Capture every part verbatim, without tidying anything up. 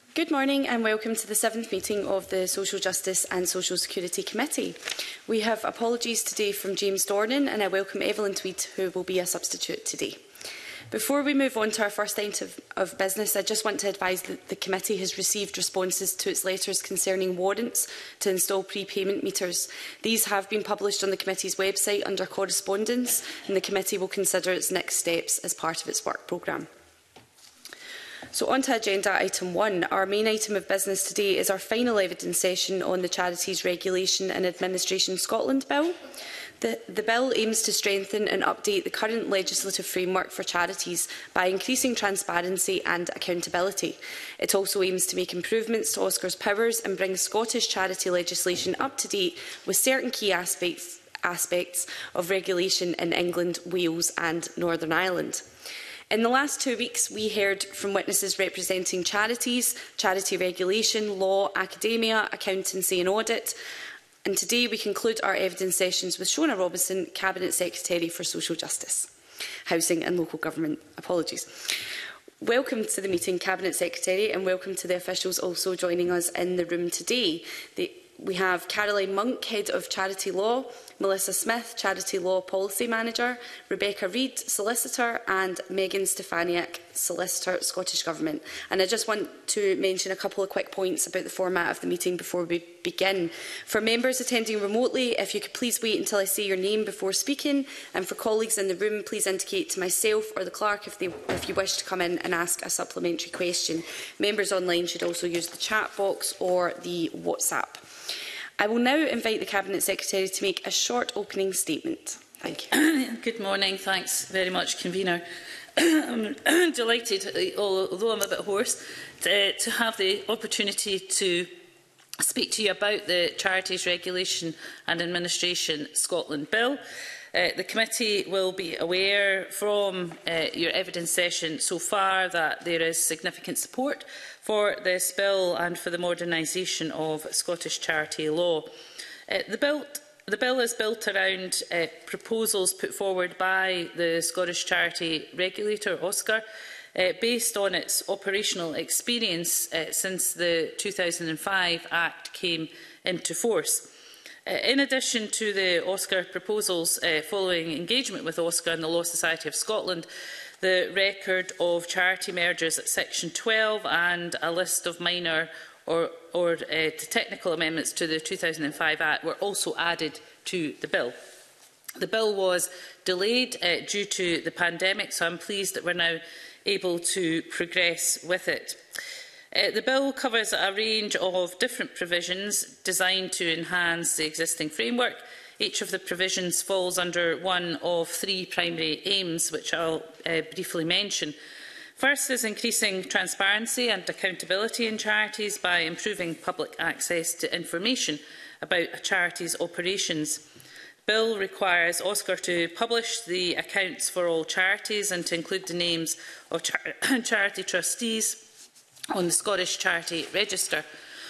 Good morning and welcome to the seventh meeting of the Social Justice and Social Security Committee. We have apologies today from James Dornan, and I welcome Evelyn Tweed, who will be a substitute today. Before we move on to our first item of, of business, I just want to advise that the committee has received responses to its letters concerning warrants to install prepayment meters. These have been published on the committee's website under correspondence, and the committee will consider its next steps as part of its work programme. So on to agenda item one. Our main item of business today is our final evidence session on the Charities Regulation and Administration Scotland Bill. The, the bill aims to strengthen and update the current legislative framework for charities by increasing transparency and accountability. It also aims to make improvements to Oscar's powers and bring Scottish charity legislation up to date with certain key aspects, aspects of regulation in England, Wales and Northern Ireland. In the last two weeks, we heard from witnesses representing charities, charity regulation, law, academia, accountancy and audit. And today we conclude our evidence sessions with Shona Robinson, Cabinet Secretary for Social Justice, Housing and Local Government. Apologies. Welcome to the meeting, Cabinet Secretary, and welcome to the officials also joining us in the room today. The, we have Caroline Monk, Head of Charity Law, Melissa Smith, Charity Law Policy Manager, Rebecca Reid, Solicitor, and Megan Stefaniak, Solicitor, Scottish Government. And I just want to mention a couple of quick points about the format of the meeting before we begin. For members attending remotely, if you could please wait until I say your name before speaking, and for colleagues in the room, please indicate to myself or the clerk if, they, if you wish to come in and ask a supplementary question. Members online should also use the chat box or the WhatsApp. I will now invite the Cabinet Secretary to make a short opening statement. Thank you. Good morning. Thanks very much, Convener. I'm delighted, although I'm a bit hoarse, to, to have the opportunity to speak to you about the Charities Regulation and Administration Scotland Bill. Uh, the committee will be aware from uh, your evidence session so far that there is significant support for this bill and for the modernisation of Scottish charity law. Uh, the, bill, the bill is built around uh, proposals put forward by the Scottish Charity Regulator, Oscar, uh, based on its operational experience uh, since the two thousand five Act came into force. Uh, in addition to the Oscar proposals, uh, following engagement with Oscar and the Law Society of Scotland, the record of charity mergers at Section twelve and a list of minor or, or uh, technical amendments to the two thousand five Act were also added to the bill. The bill was delayed uh, due to the pandemic, so I'm pleased that we're now able to progress with it. Uh, the bill covers a range of different provisions designed to enhance the existing framework. Each of the provisions falls under one of three primary aims, which I'll uh, briefly mention. First is increasing transparency and accountability in charities by improving public access to information about a charity's operations. The bill requires Oscar to publish the accounts for all charities and to include the names of char charity trustees on the Scottish Charity Register.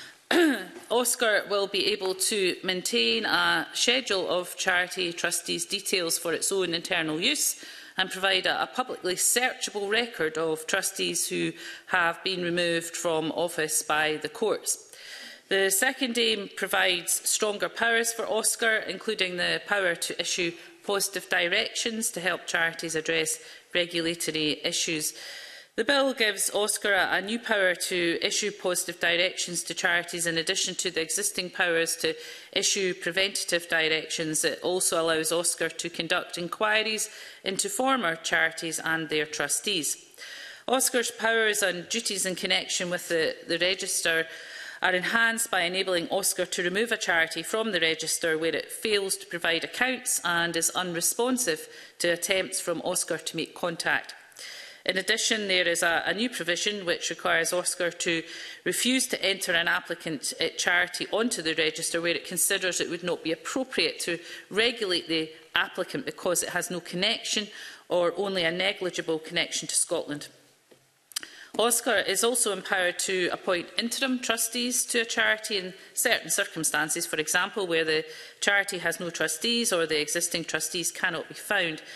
Oscar will be able to maintain a schedule of charity trustees' details for its own internal use and provide a, a publicly searchable record of trustees who have been removed from office by the courts. The second aim provides stronger powers for Oscar, including the power to issue positive directions to help charities address regulatory issues. The bill gives Oscar a, a new power to issue positive directions to charities in addition to the existing powers to issue preventative directions. It also allows Oscar to conduct inquiries into former charities and their trustees. Oscar's powers and duties in connection with the, the register are enhanced by enabling Oscar to remove a charity from the register where it fails to provide accounts and is unresponsive to attempts from Oscar to make contact. In addition, there is a, a new provision which requires Oscar to refuse to enter an applicant uh, charity onto the register where it considers it would not be appropriate to regulate the applicant because it has no connection or only a negligible connection to Scotland. Oscar is also empowered to appoint interim trustees to a charity in certain circumstances, for example, where the charity has no trustees or the existing trustees cannot be found.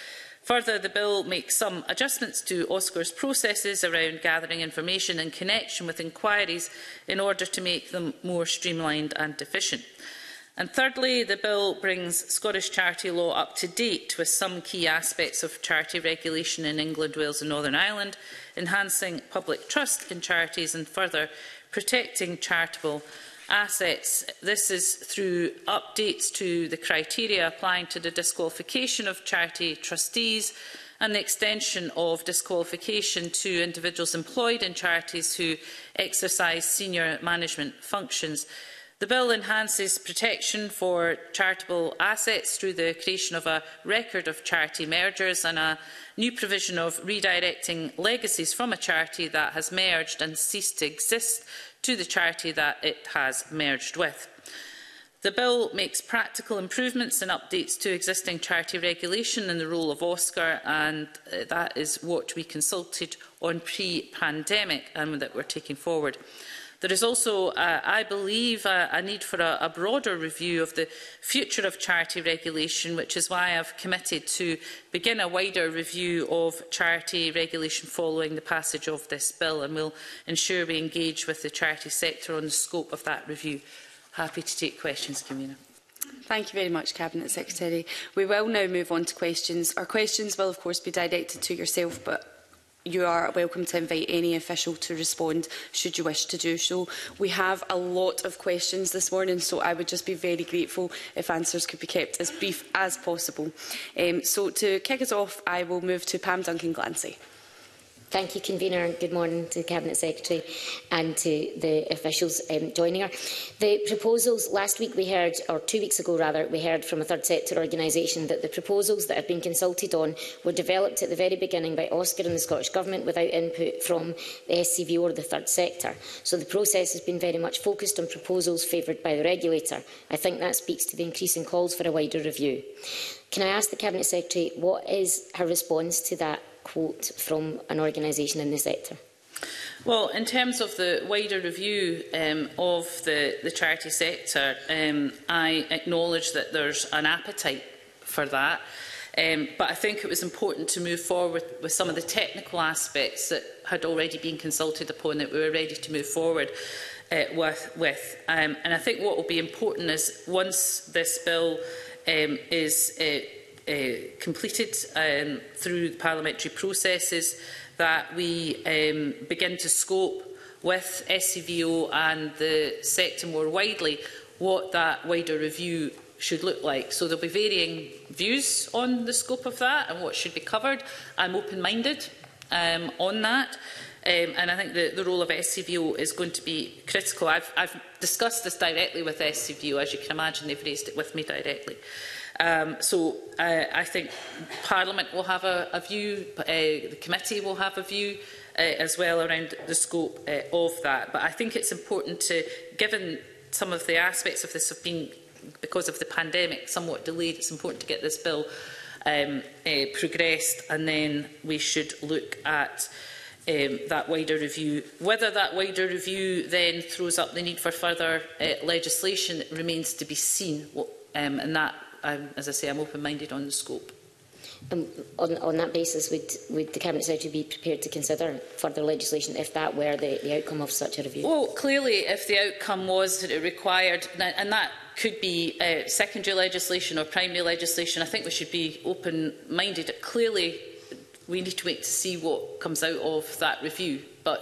Further, the bill makes some adjustments to Oscar's processes around gathering information in connection with inquiries in order to make them more streamlined and efficient. And thirdly, the bill brings Scottish charity law up to date with some key aspects of charity regulation in England, Wales and Northern Ireland, enhancing public trust in charities and further protecting charitable assets. This is through updates to the criteria applying to the disqualification of charity trustees and the extension of disqualification to individuals employed in charities who exercise senior management functions. The bill enhances protection for charitable assets through the creation of a record of charity mergers and a new provision of redirecting legacies from a charity that has merged and ceased to exist to the charity that it has merged with. The bill makes practical improvements and updates to existing charity regulation and the role of Oscar, and uh, that is what we consulted on pre-pandemic and that we're taking forward. There is also, uh, I believe, uh, a need for a, a broader review of the future of charity regulation, which is why I have committed to begin a wider review of charity regulation following the passage of this bill, and will ensure we engage with the charity sector on the scope of that review. Happy to take questions, Convener. Thank you very much, Cabinet Secretary. We will now move on to questions. Our questions will, of course, be directed to yourself, but you are welcome to invite any official to respond should you wish to do so. We have a lot of questions this morning, so I would just be very grateful if answers could be kept as brief as possible. Um, so to kick us off, I will move to Pam Duncan-Glancy. Thank you, Convener, and good morning to the Cabinet Secretary and to the officials um, joining her. The proposals, last week we heard, or two weeks ago rather, we heard from a third sector organisation that the proposals that have been consulted on were developed at the very beginning by Oscar and the Scottish Government without input from the S C V O or the third sector. So the process has been very much focused on proposals favoured by the regulator. I think that speaks to the increasing calls for a wider review. Can I ask the Cabinet Secretary what is her response to that quote from an organisation in the sector? Well, in terms of the wider review um, of the, the charity sector, um, I acknowledge that there's an appetite for that, um, but I think it was important to move forward with some of the technical aspects that had already been consulted upon, that we were ready to move forward uh, with. with. Um, and I think what will be important is once this bill um, is uh, Uh, completed um, through the parliamentary processes, that we um, begin to scope with S C V O and the sector more widely what that wider review should look like. So there will be varying views on the scope of that and what should be covered. I'm open-minded um, on that. Um, and I think the, the role of S C V O is going to be critical. I've, I've discussed this directly with S C V O. As you can imagine, they've raised it with me directly. Um, so uh, I think Parliament will have a, a view, uh, the committee will have a view uh, as well around the scope uh, of that. But I think it's important to, given some of the aspects of this have been, because of the pandemic, somewhat delayed, it's important to get this bill um, uh, progressed, and then we should look at Um, that wider review. Whether that wider review then throws up the need for further uh, legislation remains to be seen, um, and that, um, as I say, I'm open-minded on the scope. Um, on, on that basis, would, would the Cabinet Secretary be prepared to consider further legislation if that were the, the outcome of such a review? Well, clearly, if the outcome was that it required, and that could be uh, secondary legislation or primary legislation, I think we should be open-minded. Clearly, we need to wait to see what comes out of that review. But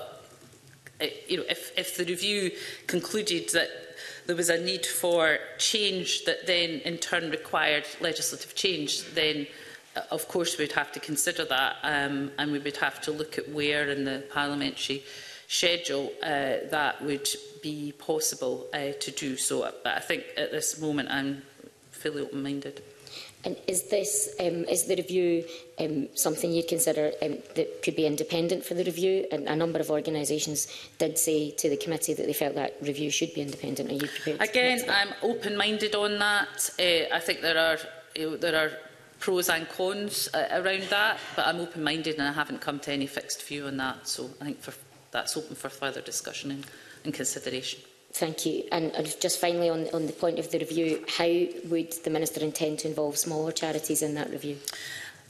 uh, you know, if, if the review concluded that there was a need for change that then in turn required legislative change, then uh, of course we'd have to consider that, um, and we would have to look at where in the parliamentary schedule uh, that would be possible uh, to do so. But I think at this moment I'm fully open-minded. And is this, um, is the review um, something you'd consider um, that could be independent for the review? And a number of organisations did say to the committee that they felt that review should be independent. Are you prepared to Again, commit to that? I'm open-minded on that. Uh, I think there are, you know, there are pros and cons uh, around that, but I'm open-minded and I haven't come to any fixed view on that. So I think for, that's open for further discussion and, and consideration. Thank you. And, and just finally, on, on the point of the review, how would the Minister intend to involve smaller charities in that review?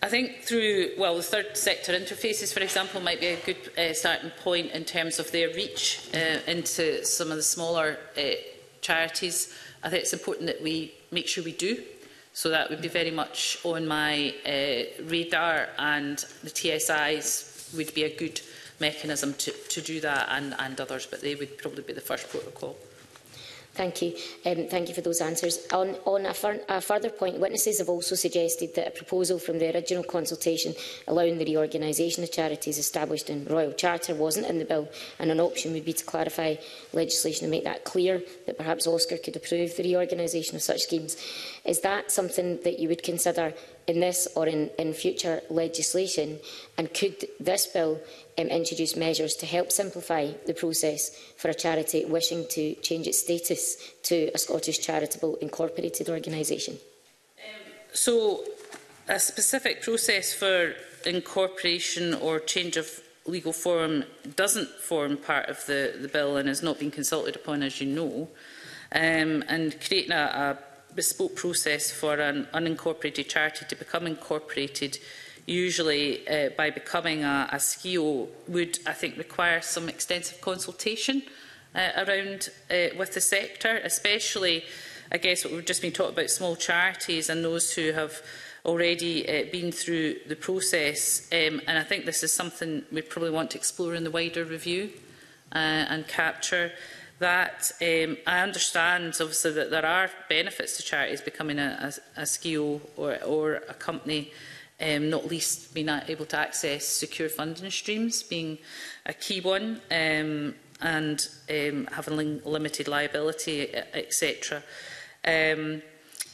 I think through, well, the third sector interfaces, for example, might be a good uh, starting point in terms of their reach uh, into some of the smaller uh, charities. I think it's important that we make sure we do. So that would be very much on my uh, radar, and the T S Is would be a good mechanism to, to do that, and, and others, but they would probably be the first protocol. Thank you. Um, thank you for those answers. On, on a, fur a further point, witnesses have also suggested that a proposal from the original consultation allowing the reorganisation of charities established in Royal Charter wasn't in the bill, and an option would be to clarify legislation and make that clear, that perhaps Oscar could approve the reorganisation of such schemes. Is that something that you would consider in this or in, in future legislation? And could this bill um, introduce measures to help simplify the process for a charity wishing to change its status to a Scottish charitable incorporated organisation? Um, so, a specific process for incorporation or change of legal form doesn't form part of the, the bill and has not been consulted upon, as you know. Um, and creating a, a bespoke process for an unincorporated charity to become incorporated, usually uh, by becoming a, a S C I O, would, I think, require some extensive consultation uh, around uh, with the sector, especially, I guess, what we've just been talking about, small charities and those who have already uh, been through the process. Um, and I think this is something we probably want to explore in the wider review uh, and capture that. Um, I understand, obviously, that there are benefits to charities becoming a, a, a S C I O or, or a company, um, not least being able to access secure funding streams being a key one, um, and um, having li limited liability, et cetera. Um,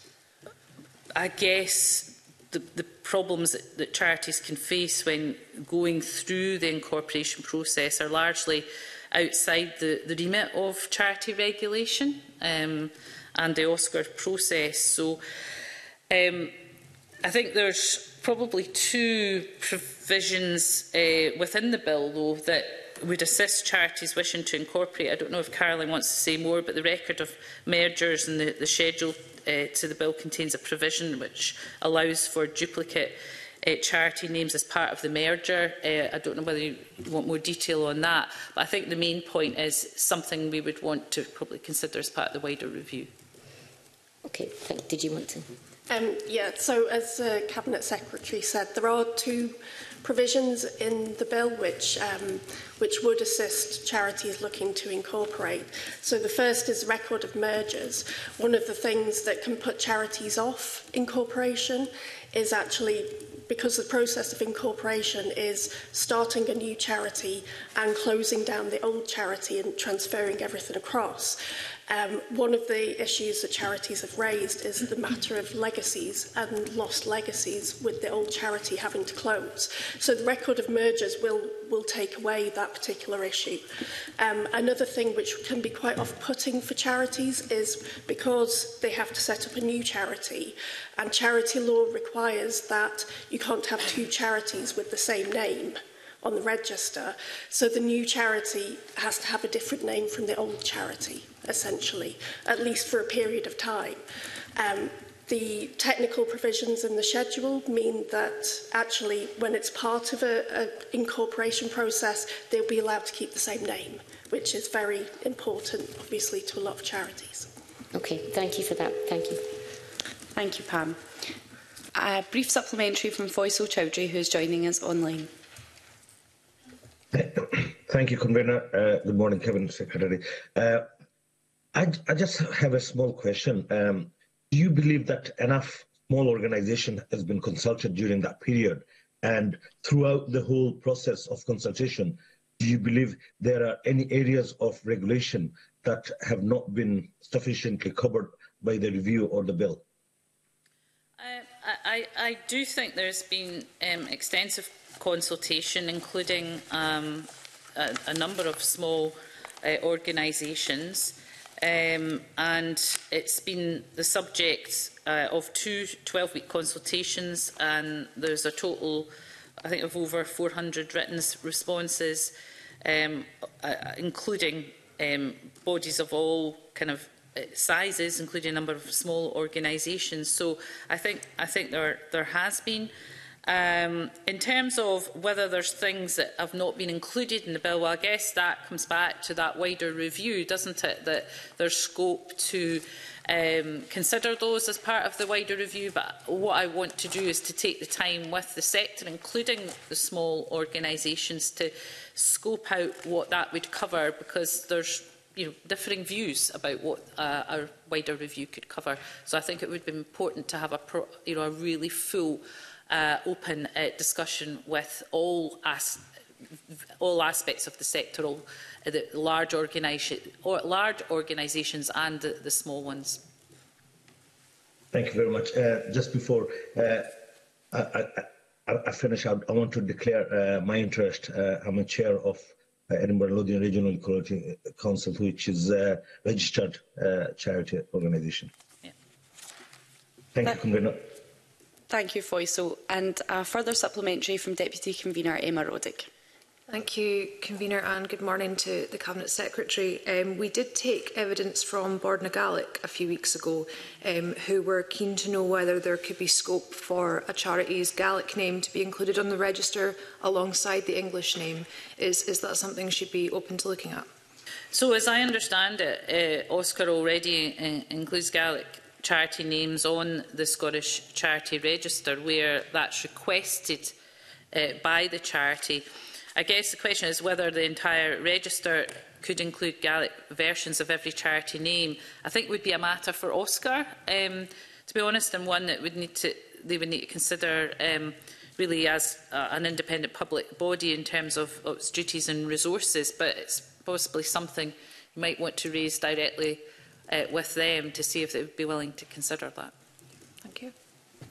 I guess the, the problems that, that charities can face when going through the incorporation process are largely outside the, the remit of charity regulation um, and the Oscar process. So um, I think there's probably two provisions uh, within the bill, though, that would assist charities wishing to incorporate. I don't know if Caroline wants to say more, but the record of mergers and the, the schedule uh, to the bill contains a provision which allows for duplicate Uh, charity names as part of the merger. Uh, I don't know whether you want more detail on that, but I think the main point is something we would want to probably consider as part of the wider review. Okay, did you want to? Um, yeah, so as the Cabinet Secretary said, there are two provisions in the bill which, um, which would assist charities looking to incorporate. So the first is record of mergers. One of the things that can put charities off incorporation is actually because the process of incorporation is starting a new charity and closing down the old charity and transferring everything across. Um, one of the issues that charities have raised is the matter of legacies and lost legacies with the old charity having to close. So the record of mergers will, will take away that particular issue. Um, another thing which can be quite off-putting for charities is because they have to set up a new charity, and charity law requires that you can't have two charities with the same name on the register. So the new charity has to have a different name from the old charity, essentially, at least for a period of time. Um, the technical provisions in the schedule mean that actually when it's part of an incorporation process, they'll be allowed to keep the same name, which is very important, obviously, to a lot of charities. Okay, thank you for that. Thank you. Thank you, Pam. A brief supplementary from Faisal Chowdhury, who is joining us online. Thank you, Convener. Uh, good morning, Cabinet Secretary. Uh, I, I just have a small question. Um, do you believe that enough small organisation has been consulted during that period? And throughout the whole process of consultation, do you believe there are any areas of regulation that have not been sufficiently covered by the review or the bill? Uh, I, I do think there's been um, extensive consultation, including um, a, a number of small uh, organisations, um, and it's been the subject uh, of two twelve-week consultations, and there's a total, I think, of over four hundred written responses, um, uh, including um, bodies of all kind of sizes, including a number of small organisations. So I think I think there there has been. Um, in terms of whether there's things that have not been included in the bill, well, I guess that comes back to that wider review, doesn't it? That there's scope to um, consider those as part of the wider review. But what I want to do is to take the time with the sector, including the small organisations, to scope out what that would cover, because there's you know, differing views about what uh, a wider review could cover. So I think it would be important to have a, pro, you know, a really full Uh, open uh, discussion with all as all aspects of the sector, all uh, the large organisa or large organisations and the, the small ones. Thank you very much. Uh, just before uh, I, I, I finish, I, I want to declare uh, my interest. Uh, I'm a chair of uh, Edinburgh Lothian Regional Equality Council, which is a registered uh, charity organisation. Yeah. Thank that you, Convener. Thank you, Foyso. And a further supplementary from Deputy Convener Emma Roddick. Thank you, Convener, and good morning to the Cabinet Secretary. Um, we did take evidence from Bord Gaelic a few weeks ago, um, who were keen to know whether there could be scope for a charity's Gaelic name to be included on the register alongside the English name. Is, is that something you should be open to looking at? So, as I understand it, uh, Oscar already uh, includes Gaelic charity names on the Scottish Charity Register, where that's requested uh, by the charity. I guess the question is whether the entire register could include Gaelic versions of every charity name. I think it would be a matter for Oscar, um, to be honest, and one that would need to, they would need to consider um, really as uh, an independent public body in terms of, of its duties and resources, but it's possibly something you might want to raise directly Uh, with them to see if they would be willing to consider that. Thank you.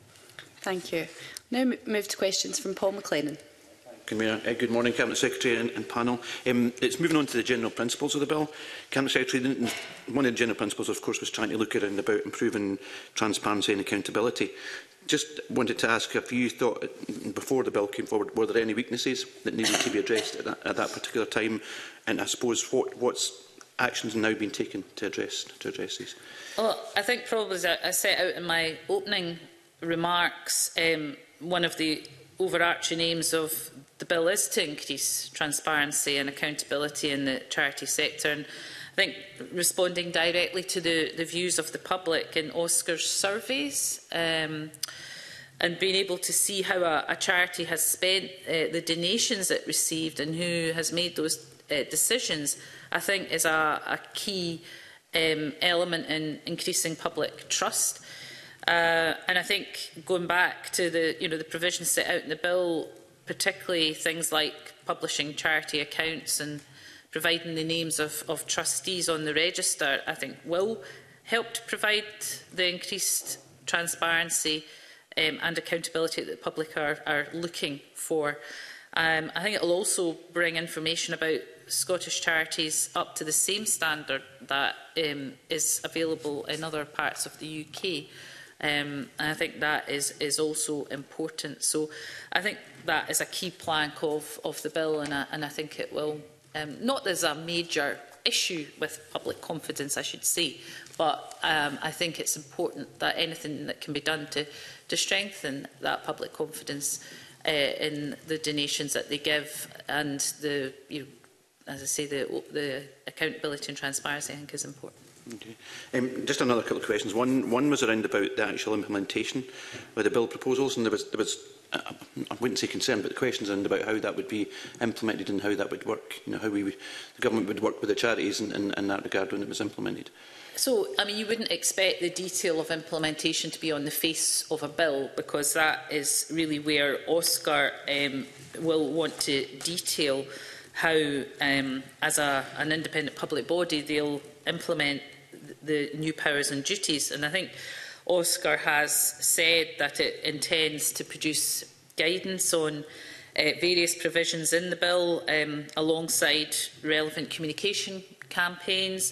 Thank you. Now move to questions from Paul McLennan. Uh, good morning, Cabinet Secretary and, and panel. Um, it's moving on to the general principles of the bill. Cabinet Secretary, one of the general principles, of course, was trying to look at and about improving transparency and accountability. Just wanted to ask if you thought, before the bill came forward, were there any weaknesses that needed to be addressed at that, at that particular time? And I suppose what, what's actions now being taken to address to address these? Well, I think probably as I set out in my opening remarks, um, one of the overarching aims of the bill is to increase transparency and accountability in the charity sector. And I think responding directly to the, the views of the public in Oscar's surveys um, and being able to see how a, a charity has spent uh, the donations it received and who has made those uh, decisions, I think is a, a key um, element in increasing public trust. Uh, and I think going back to the, you know, the provisions set out in the bill, particularly things like publishing charity accounts and providing the names of, of trustees on the register, I think will help to provide the increased transparency um, and accountability that the public are, are looking for. Um, I think it will also bring information about Scottish charities up to the same standard that um, is available in other parts of the U K. Um, and I think that is, is also important. So I think that is a key plank of, of the bill, and I, and I think it will, um, not as a major issue with public confidence, I should say, but um, I think it's important that anything that can be done to, to strengthen that public confidence uh, in the donations that they give and the, you know, as I say, the, the accountability and transparency, I think, is important. Okay. Um, just another couple of questions. One, one was around about the actual implementation of the bill proposals, and there was, there was uh, I wouldn't say concern, but the questions around about how that would be implemented and how that would work. You know, how we, the government would work with the charities in, in, in that regard when it was implemented. So, I mean, you wouldn't expect the detail of implementation to be on the face of a bill, because that is really where Oscar um, will want to detail how, um, as a, an independent public body, they'll implement the new powers and duties. And I think Oscar has said that it intends to produce guidance on uh, various provisions in the bill, um, alongside relevant communication campaigns.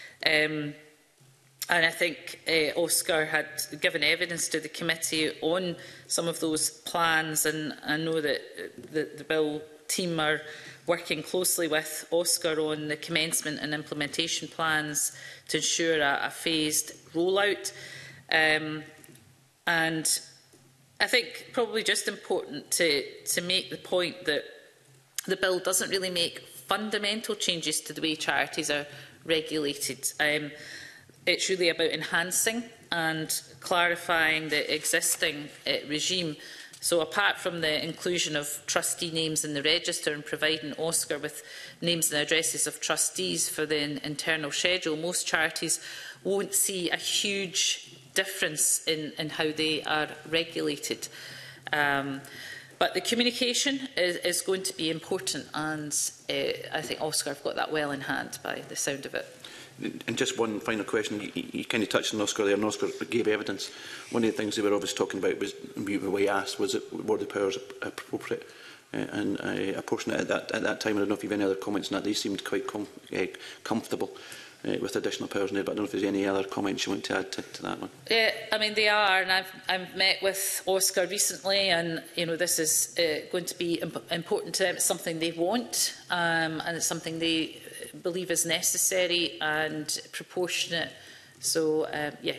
Um, and I think uh, Oscar had given evidence to the committee on some of those plans, and I know that the, the bill team are working closely with Oscar on the commencement and implementation plans to ensure a, a phased rollout. Um, and I think probably just important to, to make the point that the bill doesn't really make fundamental changes to the way charities are regulated. Um, it's really about enhancing and clarifying the existing uh, regime. So apart from the inclusion of trustee names in the register and providing Oscar with names and addresses of trustees for the in internal schedule, most charities won't see a huge difference in, in how they are regulated. Um, but the communication is, is going to be important, and uh, I think Oscar have got that well in hand by the sound of it. And just one final question. You, you kind of touched on Oscar there, and Oscar gave evidence. One of the things they were obviously talking about was, we were asked, was it, were the powers appropriate? Uh, and I apportion it at that, at that time. I don't know if you have any other comments on that. They seemed quite com uh, comfortable uh, with additional powers in there, but I don't know if there's any other comments you want to add to, to that one. Yeah, I mean, they are, and I've, I've met with Oscar recently, and you know, this is uh, going to be imp important to them. It's something they want, um, and it's something they believe is necessary and proportionate. So, um, yeah.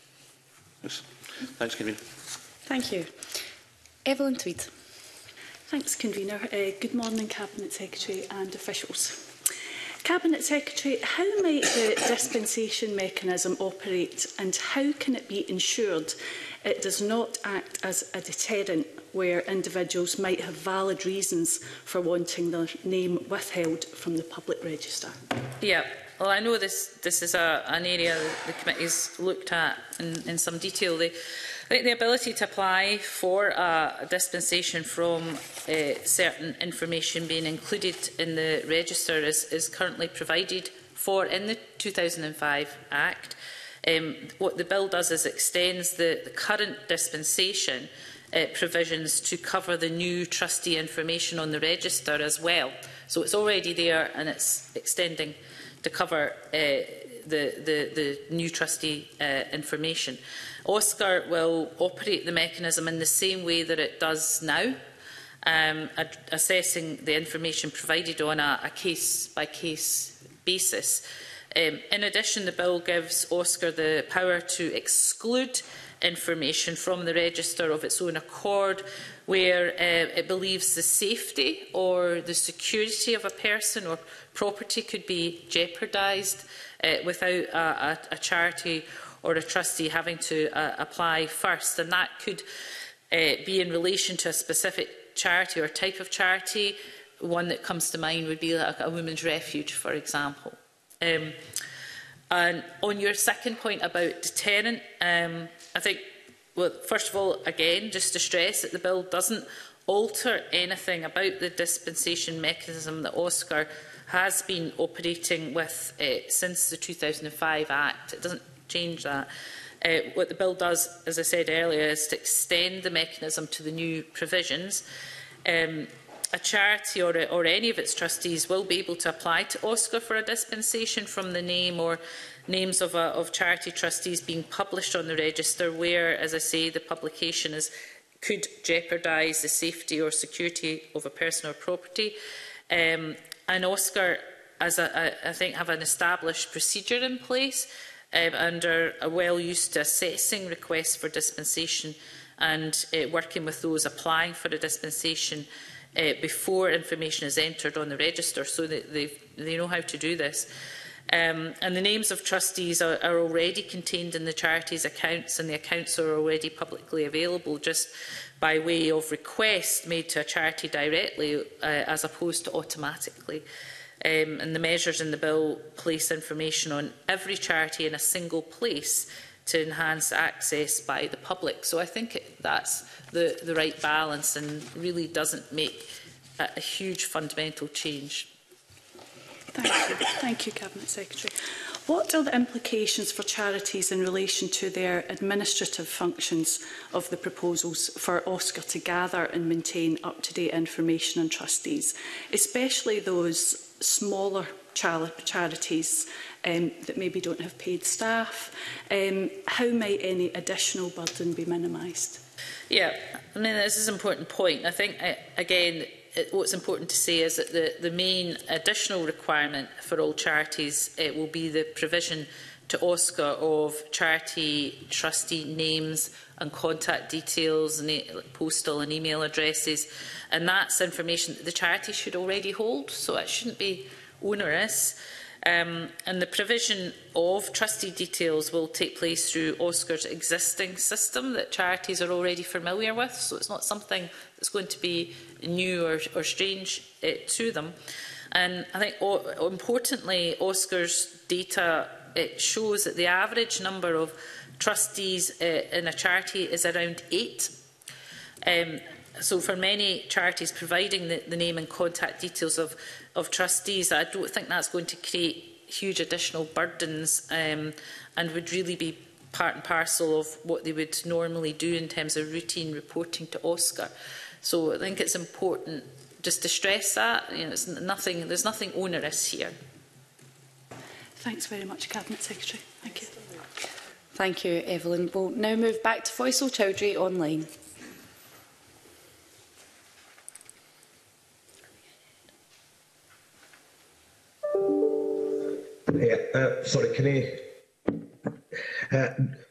Yes. Thanks, Convener. Thank you. Evelyn Tweed. Thanks, Convener. Uh, good morning, Cabinet Secretary and officials. Cabinet Secretary, how might the dispensation mechanism operate, and how can it be ensured it does not act as a deterrent where individuals might have valid reasons for wanting their name withheld from the public register? Yeah, well, I know this, this is a, an area the committee's looked at in, in some detail. They, I think the ability to apply for a, a dispensation from uh, certain information being included in the register is, is currently provided for in the two thousand five Act. Um, what the bill does is extends the, the current dispensation uh, provisions to cover the new trustee information on the register as well. So it's already there, and it's extending to cover uh, the, the, the new trustee uh, information. Oscar will operate the mechanism in the same way that it does now, um, assessing the information provided on a case-by-case basis. Um, in addition, the bill gives Oscar the power to exclude information from the register of its own accord where uh, it believes the safety or the security of a person or property could be jeopardised uh, without a, a, a charity or a trustee having to uh, apply first. And that could uh, be in relation to a specific charity or type of charity. One that comes to mind would be like a women's refuge, for example. Um, and on your second point about deterrent, um, I think, well, first of all, again, just to stress that the bill doesn't alter anything about the dispensation mechanism that Oscar has been operating with uh, since the two thousand five Act. It doesn't change that. Uh, what the bill does, as I said earlier, is to extend the mechanism to the new provisions. Um, a charity or, or any of its trustees will be able to apply to Oscar for a dispensation from the name or names of, a, of charity trustees being published on the register where, as I say, the publication is, could jeopardise the safety or security of a person or property. Um, and Oscar, as a, a, I think, have an established procedure in place um, and are, are well used to assessing requests for dispensation and uh, working with those applying for a dispensation uh, before information is entered on the register, so that they, they know how to do this. Um, and the names of trustees are, are already contained in the charity's accounts, and the accounts are already publicly available just by way of request made to a charity directly, uh, as opposed to automatically. Um, and the measures in the bill place information on every charity in a single place to enhance access by the public. So I think it, that's the, the right balance and really doesn't make a, a huge fundamental change. Thank you. Thank you, Cabinet Secretary. What are the implications for charities in relation to their administrative functions of the proposals for Oscar to gather and maintain up-to-date information on trustees, especially those smaller char charities um, that maybe don't have paid staff? Um, how might any additional burden be minimised? Yeah, I mean, this is an important point. I think, uh, again, it, what's important to say is that the, the main additional requirement for all charities uh, will be the provision to Oscar of charity trustee names and contact details, and like postal and email addresses, and that's information that the charity should already hold, so it shouldn't be onerous. Um, and the provision of trustee details will take place through Oscar's existing system that charities are already familiar with, so it's not something that's going to be new or, or strange uh, to them. And I think, o importantly, Oscar's data it shows that the average number of trustees uh, in a charity is around eight. Um, so for many charities providing the, the name and contact details of, of trustees, I don't think that's going to create huge additional burdens um, and would really be part and parcel of what they would normally do in terms of routine reporting to Oscar. So I think it's important just to stress that. You know, it's nothing, there's nothing onerous here. Thanks very much, Cabinet Secretary. Thank you. Thank you, Evelyn. We'll now move back to Faisal Chowdhury online. Yeah, uh, sorry, can I... Uh,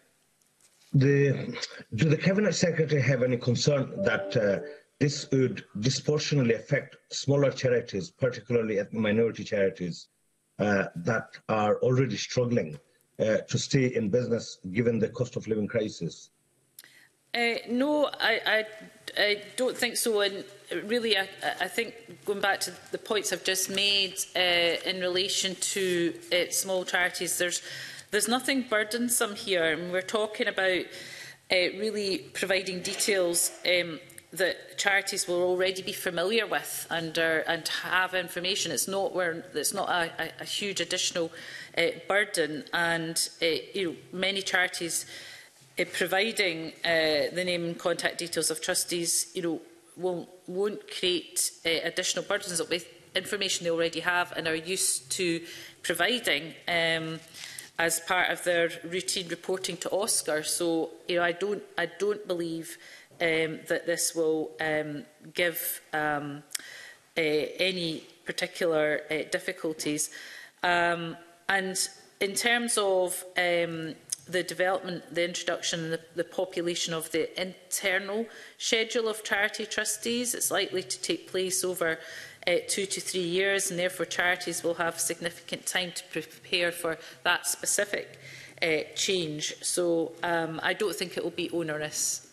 the, do the Cabinet Secretary have any concern that uh, this would disproportionately affect smaller charities, particularly minority charities, uh, that are already struggling uh, to stay in business given the cost of living crisis? Uh, no, I, I, I don't think so. And really, I, I think going back to the points I've just made uh, in relation to uh, small charities, there's there's nothing burdensome here, and we're talking about uh, really providing details um, that charities will already be familiar with and are, and have information. It's not where it's not a, a, a huge additional uh, burden, and uh, you know, many charities. Uh, providing uh, the name and contact details of trustees, you know, won't, won't create uh, additional burdens with information they already have and are used to providing um, as part of their routine reporting to Oscar. So, you know, I don't, I don't believe um, that this will um, give um, uh, any particular uh, difficulties. Um, and in terms of um, the development, the introduction and the, the population of the internal schedule of charity trustees, it's likely to take place over uh, two to three years, and therefore charities will have significant time to prepare for that specific uh, change. So um, I don't think it will be onerous.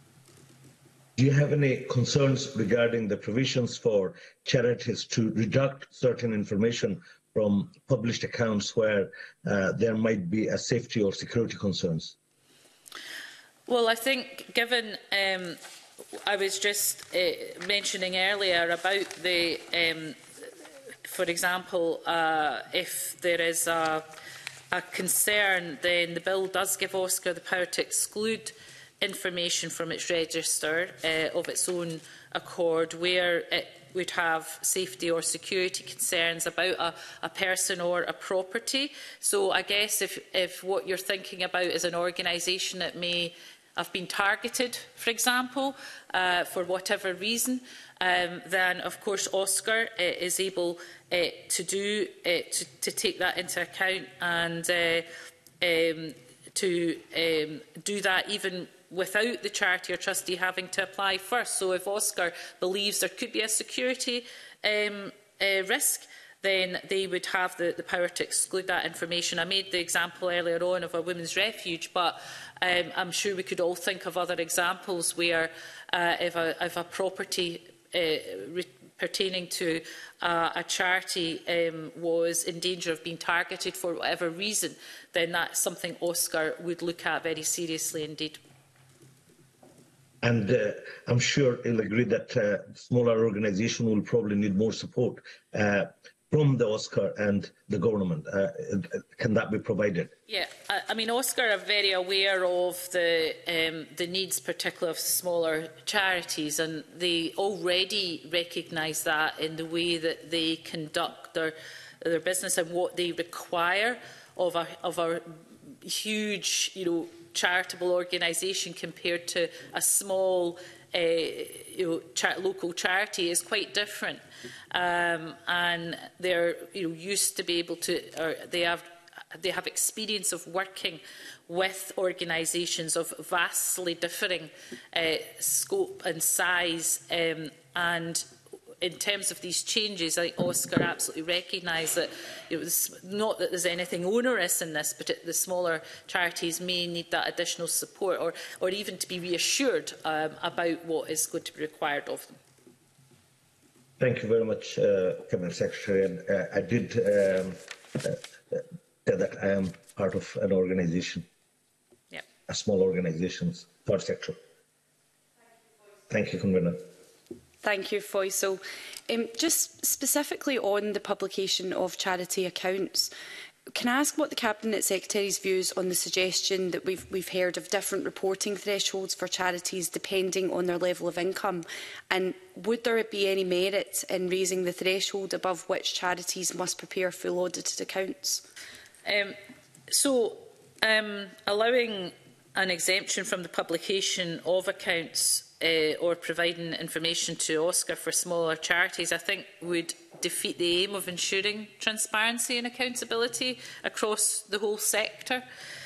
Do you have any concerns regarding the provisions for charities to redact certain information from published accounts where uh, there might be a safety or security concerns? Well, I think given um, I was just uh, mentioning earlier about the, um, for example, uh, if there is a, a concern, then the bill does give Oscar the power to exclude information from its register uh, of its own accord where it would have safety or security concerns about a, a person or a property. So I guess if, if what you're thinking about is an organisation that may have been targeted, for example, uh, for whatever reason, um, then of course Oscar uh, is able uh, to do uh, to, to take that into account and uh, um, to um, do that even without the charity or trustee having to apply first. So if Oscar believes there could be a security um, uh, risk, then they would have the, the power to exclude that information. I made the example earlier on of a women's refuge, but um, I'm sure we could all think of other examples where uh, if, a, if a property uh, re pertaining to uh, a charity um, was in danger of being targeted for whatever reason, then that's something Oscar would look at very seriously indeed. And uh, I'm sure he'll agree that uh, smaller organisation will probably need more support uh, from the Oscar and the government. Uh, can that be provided? Yeah, I, I mean, Oscar are very aware of the, um, the needs, particularly of smaller charities, and they already recognise that in the way that they conduct their, their business and what they require of a, of a huge, you know, charitable organisation compared to a small uh, you know, cha local charity is quite different, um, and they're you know, used to be able to, or they have they have experience of working with organisations of vastly differing uh, scope and size, um, and in terms of these changes, I think Oscar absolutely recognised that it was not that there's anything onerous in this, but it, the smaller charities may need that additional support, or, or even to be reassured um, about what is going to be required of them. Thank you very much, uh, Cabinet Secretary. And uh, I did um, uh, say that I am part of an organisation, yep. a small organisation, third sector. Thank you, Convener. Thank you, Faisal. Um, just specifically on the publication of charity accounts, can I ask what the Cabinet Secretary's views on the suggestion that we've, we've heard of different reporting thresholds for charities depending on their level of income? And would there be any merit in raising the threshold above which charities must prepare full audited accounts? Um, so, um, allowing an exemption from the publication of accounts Uh, or providing information to Oscar for smaller charities, I think would defeat the aim of ensuring transparency and accountability across the whole sector.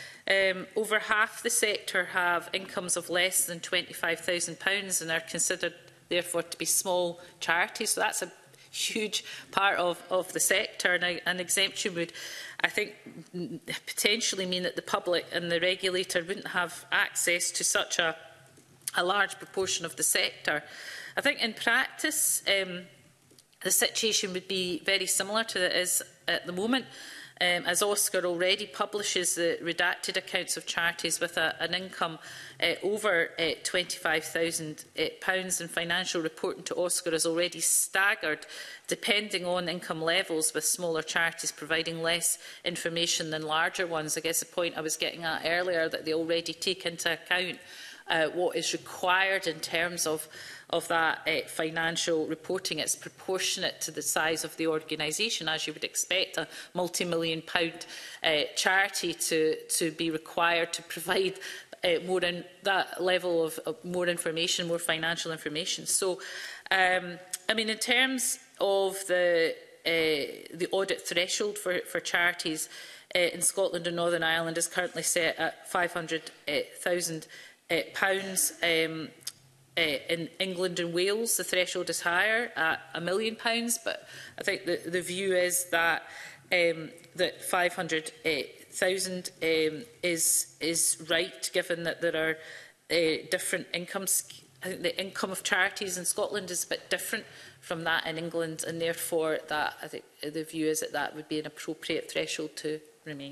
Um, over half the sector have incomes of less than twenty-five thousand pounds and are considered therefore to be small charities. So that's a huge part of, of the sector, and a, an exemption would, I think, potentially mean that the public and the regulator wouldn't have access to such a a large proportion of the sector. I think in practice um, the situation would be very similar to it is at the moment, um, as Oscar already publishes the redacted accounts of charities with a, an income uh, over uh, twenty-five thousand pounds, and financial reporting to Oscar is already staggered depending on income levels, with smaller charities providing less information than larger ones. I guess the point I was getting at earlier, that they already take into account Uh, what is required in terms of, of that uh, financial reporting. It's proportionate to the size of the organisation, as you would expect a multi-million pound uh, charity to, to be required to provide uh, more in that level of, of more information, more financial information. So, um, I mean, in terms of the, uh, the audit threshold for, for charities uh, in Scotland and Northern Ireland is currently set at five hundred thousand uh, Uh, pounds. Um, uh, in England and Wales, the threshold is higher at a million pounds, but I think the, the view is that um, that five hundred thousand um, is is right, given that there are uh, different incomes. I think the income of charities in Scotland is a bit different from that in England, and therefore that I think the view is that that would be an appropriate threshold to remain.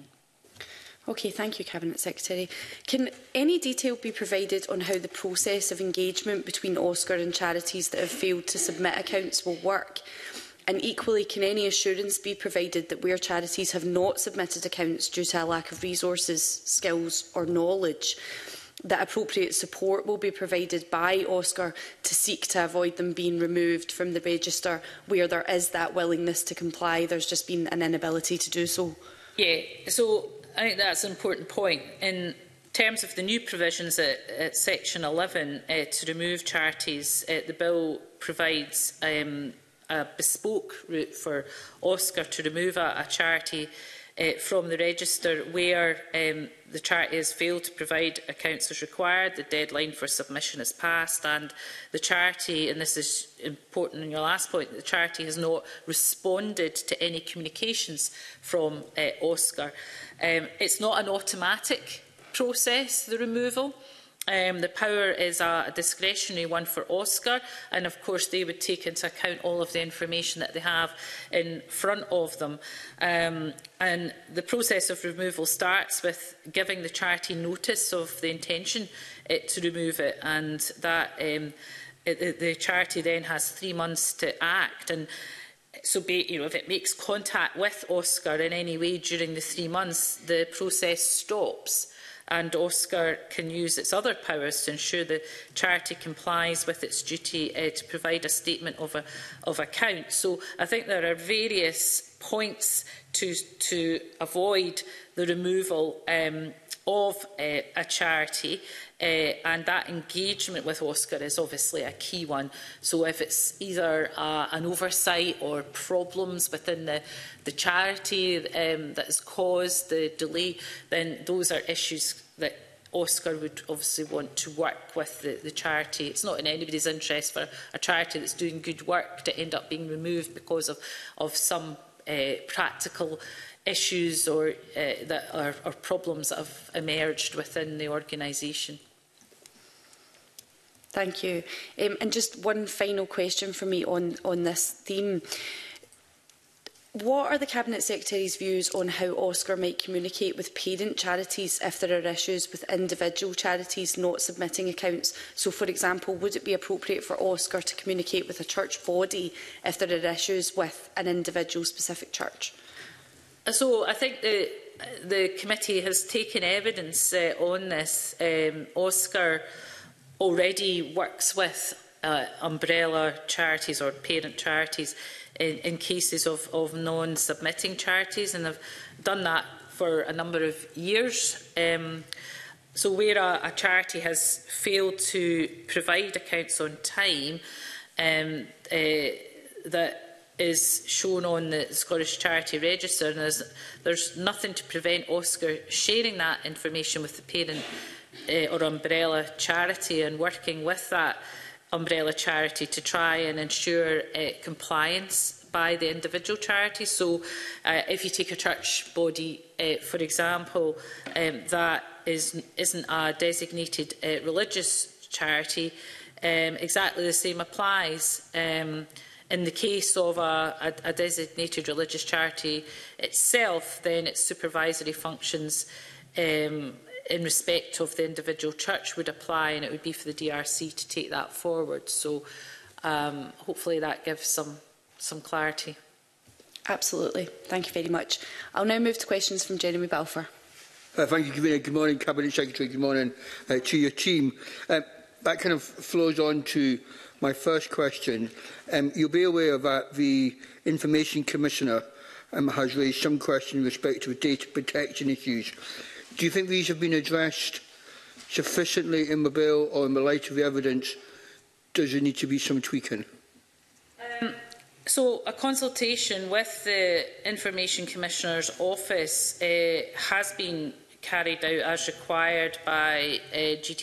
Okay, thank you, Cabinet Secretary. Can any detail be provided on how the process of engagement between Oscar and charities that have failed to submit accounts will work? And equally, can any assurance be provided that where charities have not submitted accounts due to a lack of resources, skills or knowledge, that appropriate support will be provided by Oscar to seek to avoid them being removed from the register where there is that willingness to comply? There's just been an inability to do so. Yeah, so I think that's an important point. In terms of the new provisions at, at section eleven uh, to remove charities, uh, the bill provides um, a bespoke route for Oscar to remove a, a charity uh, from the register where um, the charity has failed to provide accounts as required, the deadline for submission has passed, and the charity, and this is important in your last point, the charity has not responded to any communications from uh, Oscar. Um, it's not an automatic process, the removal. Um, the power is a, a discretionary one for Oscar, and of course they would take into account all of the information that they have in front of them. Um, and the process of removal starts with giving the charity notice of the intention uh, to remove it, and that um, it, the, the charity then has three months to act. And so, be, you know, if it makes contact with Oscar in any way during the three months, the process stops, and Oscar can use its other powers to ensure the charity complies with its duty uh, to provide a statement of, a, of account. So I think there are various points to, to avoid the removal um, of uh, a charity, uh, and that engagement with Oscar is obviously a key one. So if it's either uh, an oversight or problems within the, the charity um, that has caused the delay, then those are issues that Oscar would obviously want to work with the, the charity. It's not in anybody's interest for a charity that's doing good work to end up being removed because of, of some uh, practical issues or uh, that are, are problems that have emerged within the organisation. Thank you. Um, and just one final question for me on, on this theme. What are the Cabinet Secretary's views on how Oscar might communicate with parent charities if there are issues with individual charities not submitting accounts? So, for example, would it be appropriate for Oscar to communicate with a church body if there are issues with an individual specific church? So I think the, the committee has taken evidence uh, on this. Um, Oscar already works with uh, umbrella charities or parent charities in, in cases of, of non-submitting charities, and have done that for a number of years. Um, so where a, a charity has failed to provide accounts on time, um, uh, that is shown on the Scottish Charity Register, and there's, there's nothing to prevent Oscar sharing that information with the parent uh, or umbrella charity and working with that umbrella charity to try and ensure uh, compliance by the individual charity. So uh, if you take a church body, uh, for example, um, that is, isn't a designated uh, religious charity, um, exactly the same applies. Um, In the case of a, a, a designated religious charity itself, then its supervisory functions um, in respect of the individual church would apply, and it would be for the D R C to take that forward. So um, hopefully that gives some, some clarity. Absolutely. Thank you very much. I'll now move to questions from Jeremy Balfour. Uh, thank you, Convener. Good morning, Cabinet Secretary. Good morning uh, to your team. Uh, that kind of flows on to my first question. Um, you'll be aware that the Information Commissioner um, has raised some question in respect to data protection issues. Do you think these have been addressed sufficiently in the bill, or in the light of the evidence, does there need to be some tweaking? Um, so a consultation with the Information Commissioner's office uh, has been carried out as required by uh, G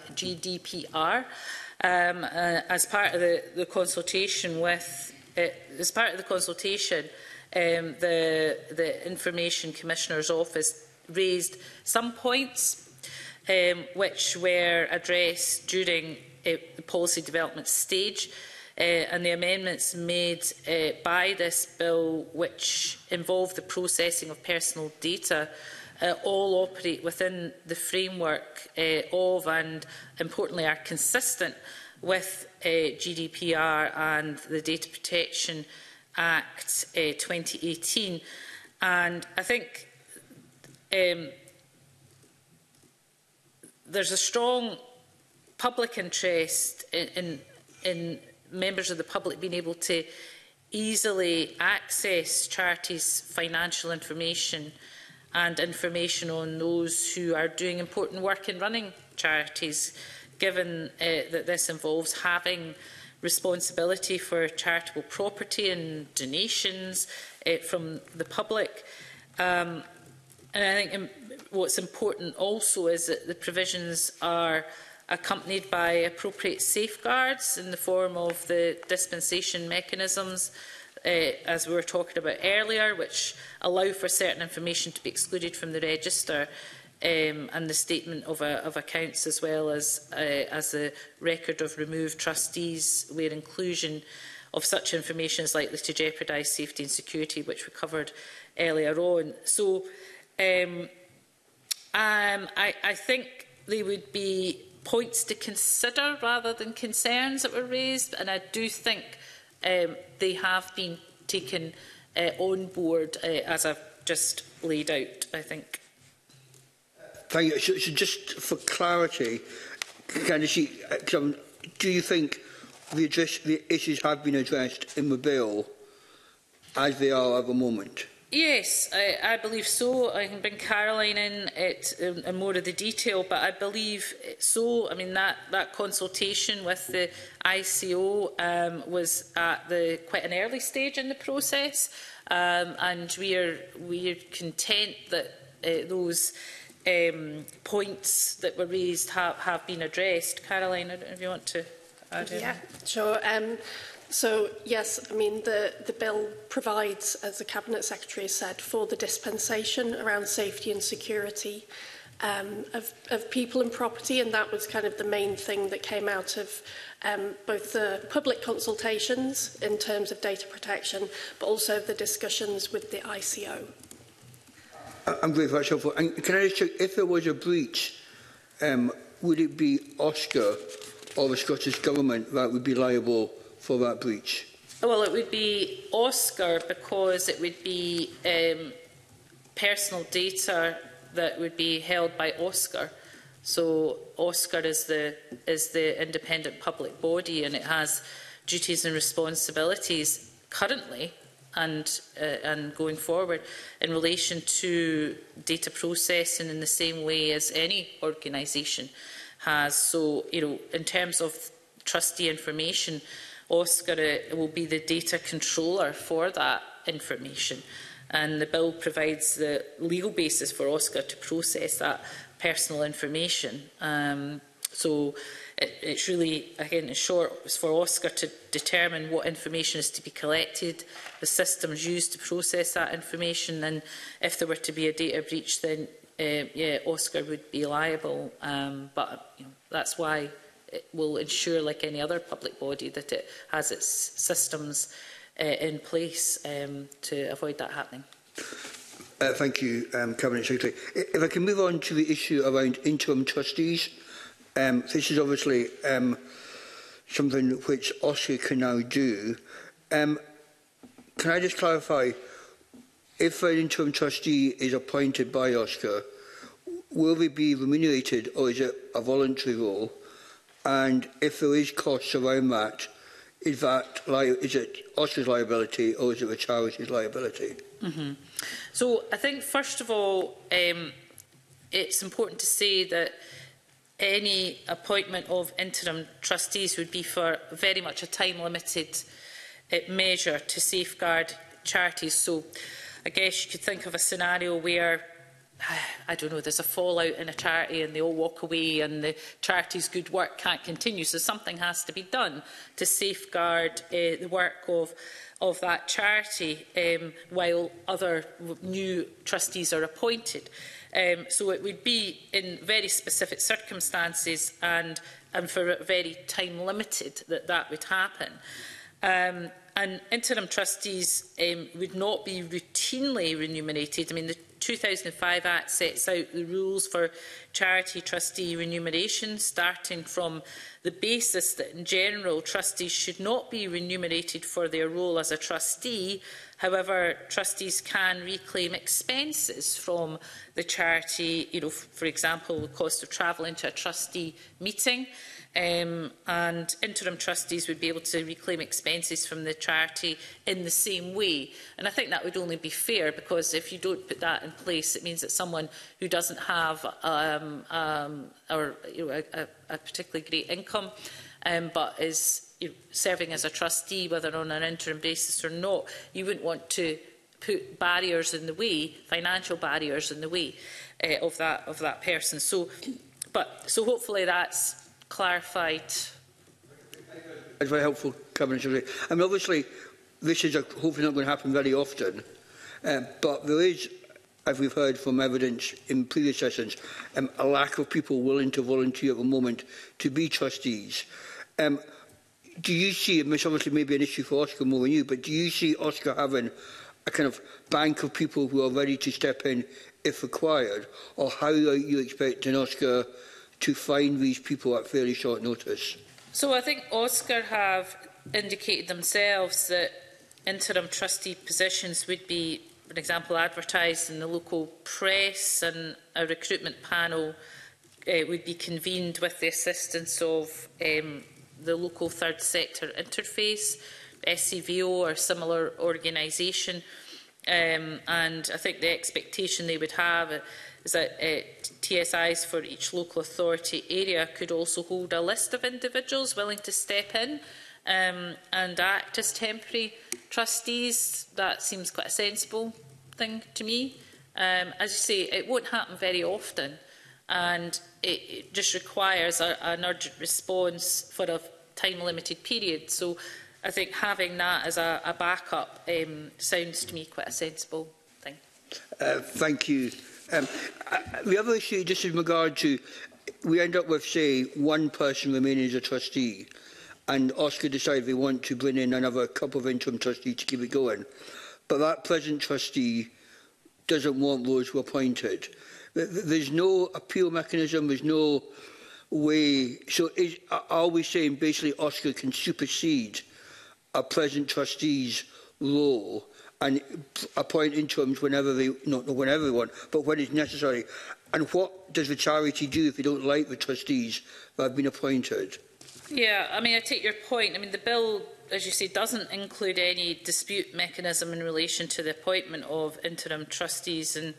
D P R. Um, uh, as part of the, the consultation with, uh, as part of the consultation, um, the, the Information Commissioner's Office raised some points um, which were addressed during uh, the policy development stage, uh, and the amendments made uh, by this bill, which involve the processing of personal data, Uh, all operate within the framework uh, of, and importantly are consistent with uh, G D P R and the Data Protection Act uh, twenty eighteen. And I think um, there's a strong public interest in, in, in members of the public being able to easily access charities' financial information and information on those who are doing important work in running charities, given uh, that this involves having responsibility for charitable property and donations uh, from the public. Um, and I think um, what's important also is that the provisions are accompanied by appropriate safeguards in the form of the dispensation mechanisms, Uh, as we were talking about earlier, which allow for certain information to be excluded from the register, um, and the statement of, a, of accounts, as well as uh, as the record of removed trustees, where inclusion of such information is likely to jeopardise safety and security, which we covered earlier on. So um, um, I, I think they would be points to consider rather than concerns that were raised, and I do think Um, they have been taken uh, on board, uh, as I've just laid out, I think. Thank you. So, so just for clarity, Candice, um, do you think the, address, the issues have been addressed in the bill as they are at the moment? Yes, I, I believe so. I can bring Caroline in it in, in more of the detail, but I believe so. I mean, that, that consultation with the I C O um, was at the quite an early stage in the process, um, and we are we are content that uh, those um, points that were raised have, have been addressed. Caroline, I don't know if you want to add in. Yeah, sure. Um, So, yes, I mean, the, the bill provides, as the Cabinet Secretary has said, for the dispensation around safety and security um, of, of people and property, and that was kind of the main thing that came out of um, both the public consultations in terms of data protection, but also the discussions with the I C O. I'm very much helpful. And can I just check, if there was a breach, um, would it be Oscar or the Scottish Government that would be liable for that breach? Well, it would be Oscar because it would be um, personal data that would be held by Oscar. So Oscar is the is the independent public body, and it has duties and responsibilities currently and uh, and going forward in relation to data processing in the same way as any organisation has. So, you know, in terms of trustee information, Oscar uh, will be the data controller for that information, and the bill provides the legal basis for Oscar to process that personal information. Um, so it, it's really, again, in short, it's for Oscar to determine what information is to be collected, the systems used to process that information, and if there were to be a data breach, then uh, yeah, Oscar would be liable. Um, but you know, that's why it will ensure, like any other public body, that it has its systems uh, in place um, to avoid that happening. Uh, thank you, um, Cabinet Secretary. If I can move on to the issue around interim trustees, um, this is obviously um, something which Oscar can now do. Um, can I just clarify, if an interim trustee is appointed by Oscar, will they be remunerated, or is it a voluntary role? And if there is costs around that, is that li is it Oscar's liability or is it the charity's liability? Mm-hmm. So I think, first of all, um, it's important to say that any appointment of interim trustees would be for very much a time-limited uh, measure to safeguard charities. So I guess you could think of a scenario where, I don't know, there's a fallout in a charity and they all walk away and the charity's good work can't continue. So something has to be done to safeguard uh, the work of, of that charity um, while other new trustees are appointed. Um, so it would be in very specific circumstances and, and for very time limited that that would happen. Um, and interim trustees um, would not be routinely remunerated. I mean, the two thousand five Act sets out the rules for charity trustee remuneration, starting from the basis that in general trustees should not be remunerated for their role as a trustee. However, trustees can reclaim expenses from the charity, you know, for example, the cost of travelling to a trustee meeting. Um, and interim trustees would be able to reclaim expenses from the charity in the same way. And I think that would only be fair, because if you don't put that in place, it means that someone who doesn't have um, um, or, you know, a, a particularly great income, um, but is you know, serving as a trustee, whether on an interim basis or not, you wouldn't want to put barriers in the way, financial barriers in the way uh, of that of that person. So, but so hopefully that's clarified. That's very helpful, Cabinet Secretary. I mean, obviously, this is a, hopefully not going to happen very often, uh, but there is, as we've heard from evidence in previous sessions, um, a lack of people willing to volunteer at the moment to be trustees. Um, do you see, and this obviously may be an issue for Oscar more than you, but do you see Oscar having a kind of bank of people who are ready to step in if required, or how are you expecting Oscar to find these people at fairly short notice? So I think Oscar have indicated themselves that interim trustee positions would be, for example, advertised in the local press, and a recruitment panel uh, would be convened with the assistance of um, the local third sector interface, S C V O or similar organisation. Um, and I think the expectation they would have is that uh, T S Is for each local authority area could also hold a list of individuals willing to step in um, and act as temporary trustees. That seems quite a sensible thing to me. Um, as you say, it won't happen very often, and it, it just requires a, an urgent response for a time-limited period. So I think having that as a, a backup um, sounds to me quite a sensible thing. Uh, thank you. Um, uh, the other issue, just in regard to, we end up with, say, one person remaining as a trustee, and Oscar decide they want to bring in another couple of interim trustees to keep it going. But that present trustee doesn't want those who are appointed. There's no appeal mechanism, there's no way. So is, are we saying basically Oscar can supersede a present trustee's role and appoint interims whenever they, not whenever they want, but when it's necessary? And what does the charity do if they don't like the trustees that have been appointed? Yeah, I mean, I take your point. I mean, the bill, as you say, doesn't include any dispute mechanism in relation to the appointment of interim trustees. And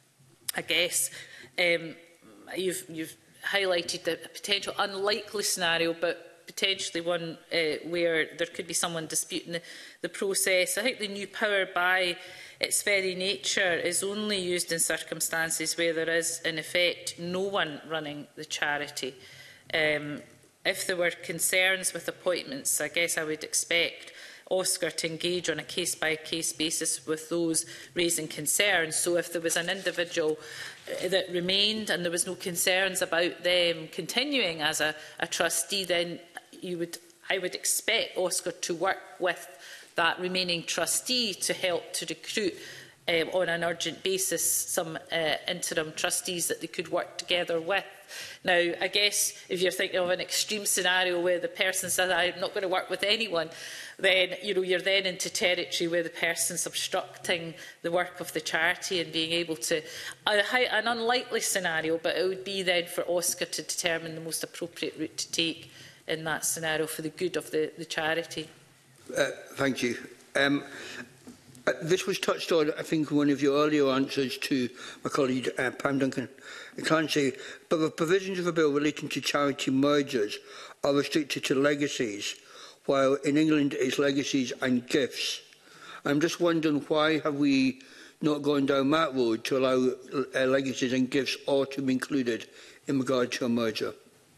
I guess um, you've, you've highlighted the potential unlikely scenario, but potentially one uh, where there could be someone disputing the, the process. I think the new power, by its very nature, is only used in circumstances where there is, in effect, no one running the charity. Um, If there were concerns with appointments, I guess I would expect Oscar to engage on a case-by-case basis with those raising concerns. So if there was an individual that remained and there was no concerns about them continuing as a, a trustee, then you would, I would expect Oscar to work with that remaining trustee to help to recruit um, on an urgent basis some uh, interim trustees that they could work together with. Now, I guess if you're thinking of an extreme scenario where the person says, I'm not going to work with anyone, then you know, you're then into territory where the person's obstructing the work of the charity and being able to... A, an unlikely scenario, but it would be then for Oscar to determine the most appropriate route to take in that scenario for the good of the, the charity. Uh, thank you. Um, uh, this was touched on, I think, in one of your earlier answers to my colleague uh, Pam Duncan. I can't say, but the provisions of the bill relating to charity mergers are restricted to legacies, while in England it's legacies and gifts. I'm just wondering, why have we not gone down that road to allow uh, legacies and gifts all to be included in regard to a merger?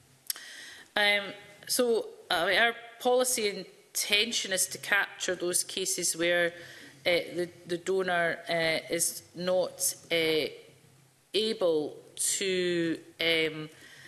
Um, so uh, our policy intention is to capture those cases where uh, the, the donor uh, is not uh, able to um,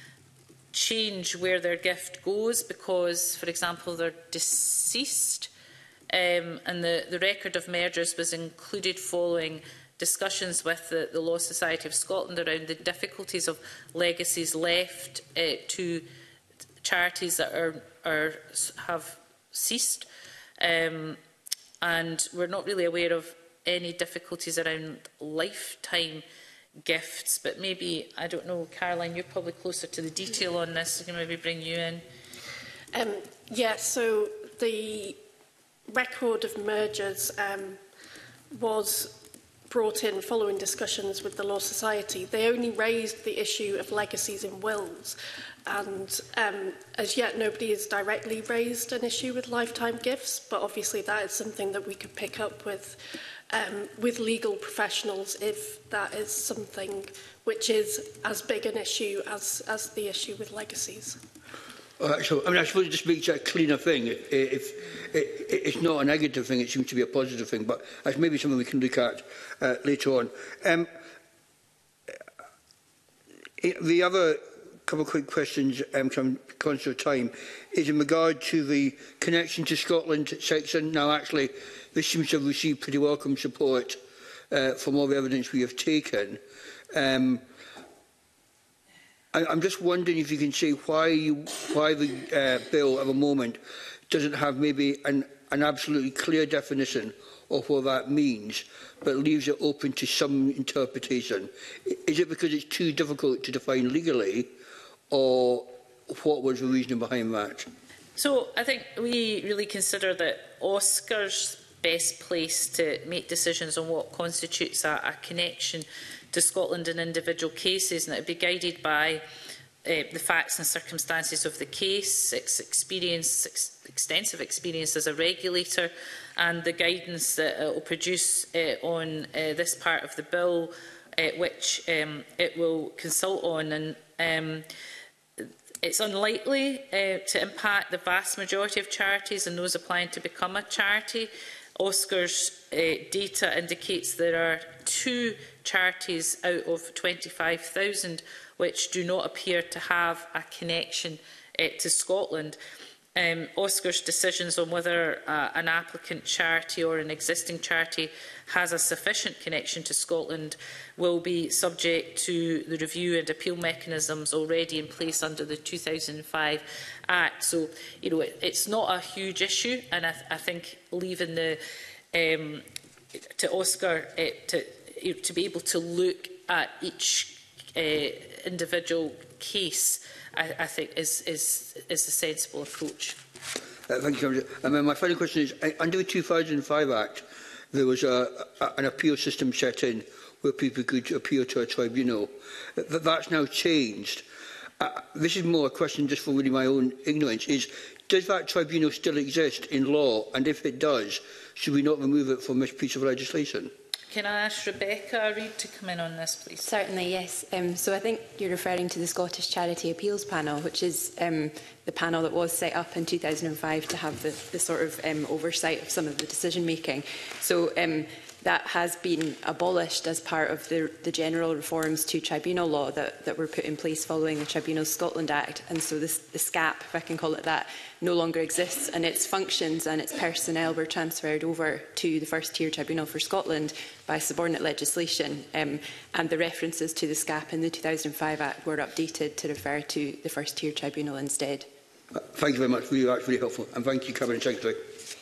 change where their gift goes because, for example, they're deceased, um, and the, the record of mergers was included following discussions with the, the Law Society of Scotland around the difficulties of legacies left uh, to charities that are, are, have ceased, um, and we're not really aware of any difficulties around lifetime gifts, but maybe, I don't know, Caroline, you're probably closer to the detail on this, so I can maybe bring you in. Um, yes, yeah, so the record of mergers um, was brought in following discussions with the Law Society. They only raised the issue of legacies in wills, and um, as yet nobody has directly raised an issue with lifetime gifts, but obviously that is something that we could pick up with Um, with legal professionals if that is something which is as big an issue as, as the issue with legacies. Uh, so, I mean, I suppose it just makes it a cleaner thing. If, if it, it's not a negative thing, it seems to be a positive thing, but that's maybe something we can look at uh, later on. Um, the other couple of quick questions, um, I'm conscious of time, is in regard to the connection to Scotland section. Now, actually, this seems to have received pretty welcome support uh, from all the evidence we have taken. Um, I, I'm just wondering if you can say why, you, why the uh, bill at the moment doesn't have maybe an, an absolutely clear definition of what that means, but leaves it open to some interpretation. Is it because it's too difficult to define legally, or what was the reason behind that? So I think we really consider that Oscar's best placed to make decisions on what constitutes a, a connection to Scotland in individual cases, and it would be guided by uh, the facts and circumstances of the case, its experience, ex extensive experience as a regulator, and the guidance that it will produce uh, on uh, this part of the bill, uh, which um, it will consult on. And um, it's unlikely uh, to impact the vast majority of charities and those applying to become a charity. Oscar's uh, data indicates there are two charities out of twenty-five thousand which do not appear to have a connection uh, to Scotland. Um, Oscar's decisions on whether uh, an applicant charity or an existing charity has a sufficient connection to Scotland will be subject to the review and appeal mechanisms already in place under the two thousand five Act. So, you know, it, it's not a huge issue, and I, th I think leaving the um, to Oscar uh, to you know, to be able to look at each uh, individual case, I, I think is is is a sensible approach. Uh, thank you. And then my final question is: under the two thousand five Act, there was a, a, an appeal system set in where people could appeal to a tribunal. That, that's now changed. Uh, this is more a question just for really my own ignorance. Is does that tribunal still exist in law? And if it does, should we not remove it from this piece of legislation? Can I ask Rebecca Reid to come in on this, please? Certainly, yes. Um, so I think you're referring to the Scottish Charity Appeals Panel, which is um, the panel that was set up in two thousand five to have the, the sort of um, oversight of some of the decision-making. So um, that has been abolished as part of the, the general reforms to tribunal law that, that were put in place following the Tribunals Scotland Act. And so this, the SCAP, if I can call it that, no longer exists, and its functions and its personnel were transferred over to the First Tier Tribunal for Scotland by subordinate legislation, um, and the references to the SCAP in the two thousand five Act were updated to refer to the First Tier Tribunal instead. Uh, thank you very much. Really, that's really helpful. And thank you, Cabinet Secretary.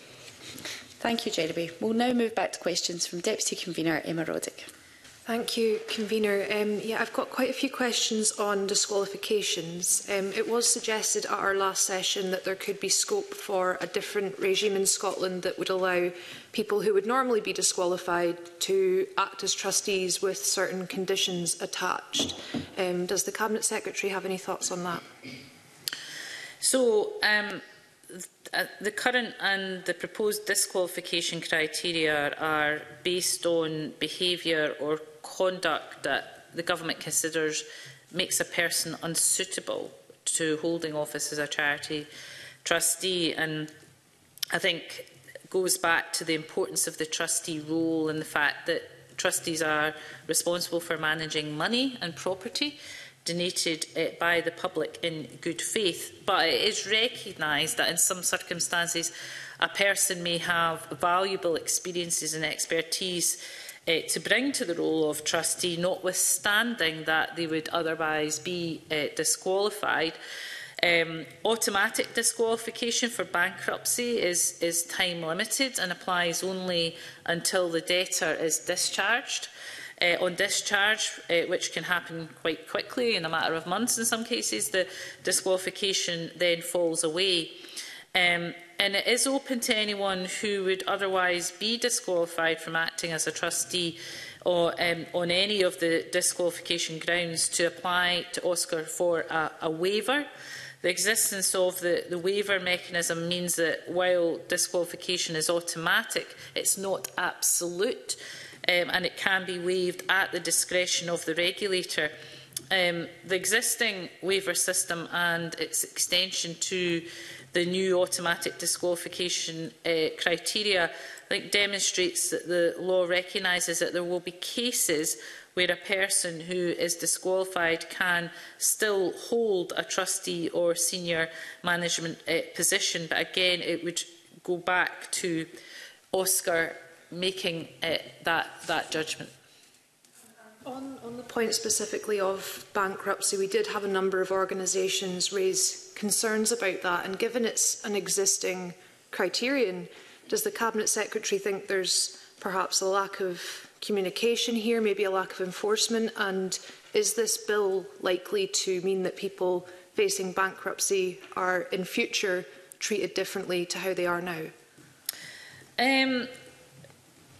Thank you, Jeremy. We'll now move back to questions from Deputy Convener Emma Roddick. Thank you, Convener. Um, yeah, I've got quite a few questions on disqualifications. Um, it was suggested at our last session that there could be scope for a different regime in Scotland that would allow people who would normally be disqualified to act as trustees with certain conditions attached. Um, does the Cabinet Secretary have any thoughts on that? So, um, Uh, the current and the proposed disqualification criteria are based on behaviour or conduct that the Government considers makes a person unsuitable to holding office as a charity trustee, and I think goes back to the importance of the trustee role and the fact that trustees are responsible for managing money and property donated uh, by the public in good faith, but it is recognised that in some circumstances a person may have valuable experiences and expertise uh, to bring to the role of trustee, notwithstanding that they would otherwise be uh, disqualified. Um, automatic disqualification for bankruptcy is, is time limited and applies only until the debtor is discharged. Uh, on discharge, uh, which can happen quite quickly in a matter of months in some cases, the disqualification then falls away. Um, and it is open to anyone who would otherwise be disqualified from acting as a trustee or um, on any of the disqualification grounds to apply to Oscar for a, a waiver. The existence of the, the waiver mechanism means that while disqualification is automatic, it's not absolute. Um, and it can be waived at the discretion of the regulator. Um, the existing waiver system and its extension to the new automatic disqualification uh, criteria, I think, demonstrates that the law recognises that there will be cases where a person who is disqualified can still hold a trustee or senior management uh, position. But again, it would go back to Oscar making uh, that, that judgment. On, on the point specifically of bankruptcy, we did have a number of organisations raise concerns about that, and given it's an existing criterion, does the Cabinet Secretary think there's perhaps a lack of communication here, maybe a lack of enforcement, and is this bill likely to mean that people facing bankruptcy are in future treated differently to how they are now? Um,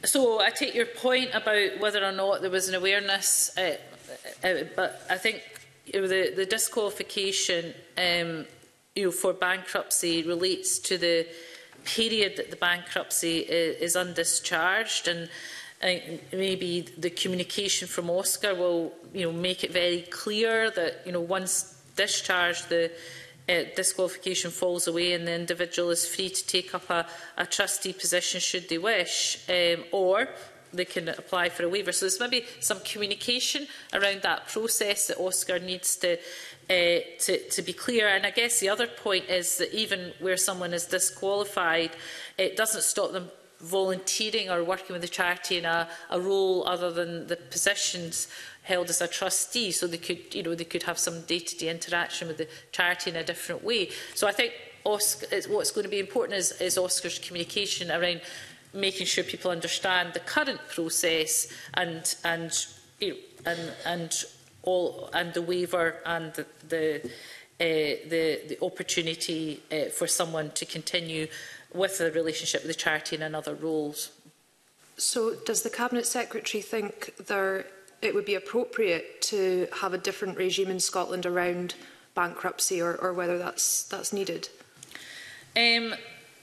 So I take your point about whether or not there was an awareness, uh, uh, but I think you know, the, the disqualification um, you know, for bankruptcy relates to the period that the bankruptcy is, is undischarged, and uh, maybe the communication from Oscar will you know, make it very clear that you know, once discharged, the Uh, disqualification falls away and the individual is free to take up a, a trustee position should they wish, um, or they can apply for a waiver. So there's maybe some communication around that process that Oscar needs to, uh, to, to be clear. And I guess the other point is that even where someone is disqualified, it doesn't stop them volunteering or working with the charity in a, a role other than the positions held as a trustee, so they could, you know, they could have some day-to-day interaction with the charity in a different way. So I think Oscar, it's, what's going to be important is, is Oscar's communication around making sure people understand the current process and and you know, and and all and the waiver and the the uh, the, the opportunity uh, for someone to continue with the relationship with the charity in another roles. So, does the Cabinet Secretary think there? It would be appropriate to have a different regime in Scotland around bankruptcy, or, or whether that's that's needed? Um,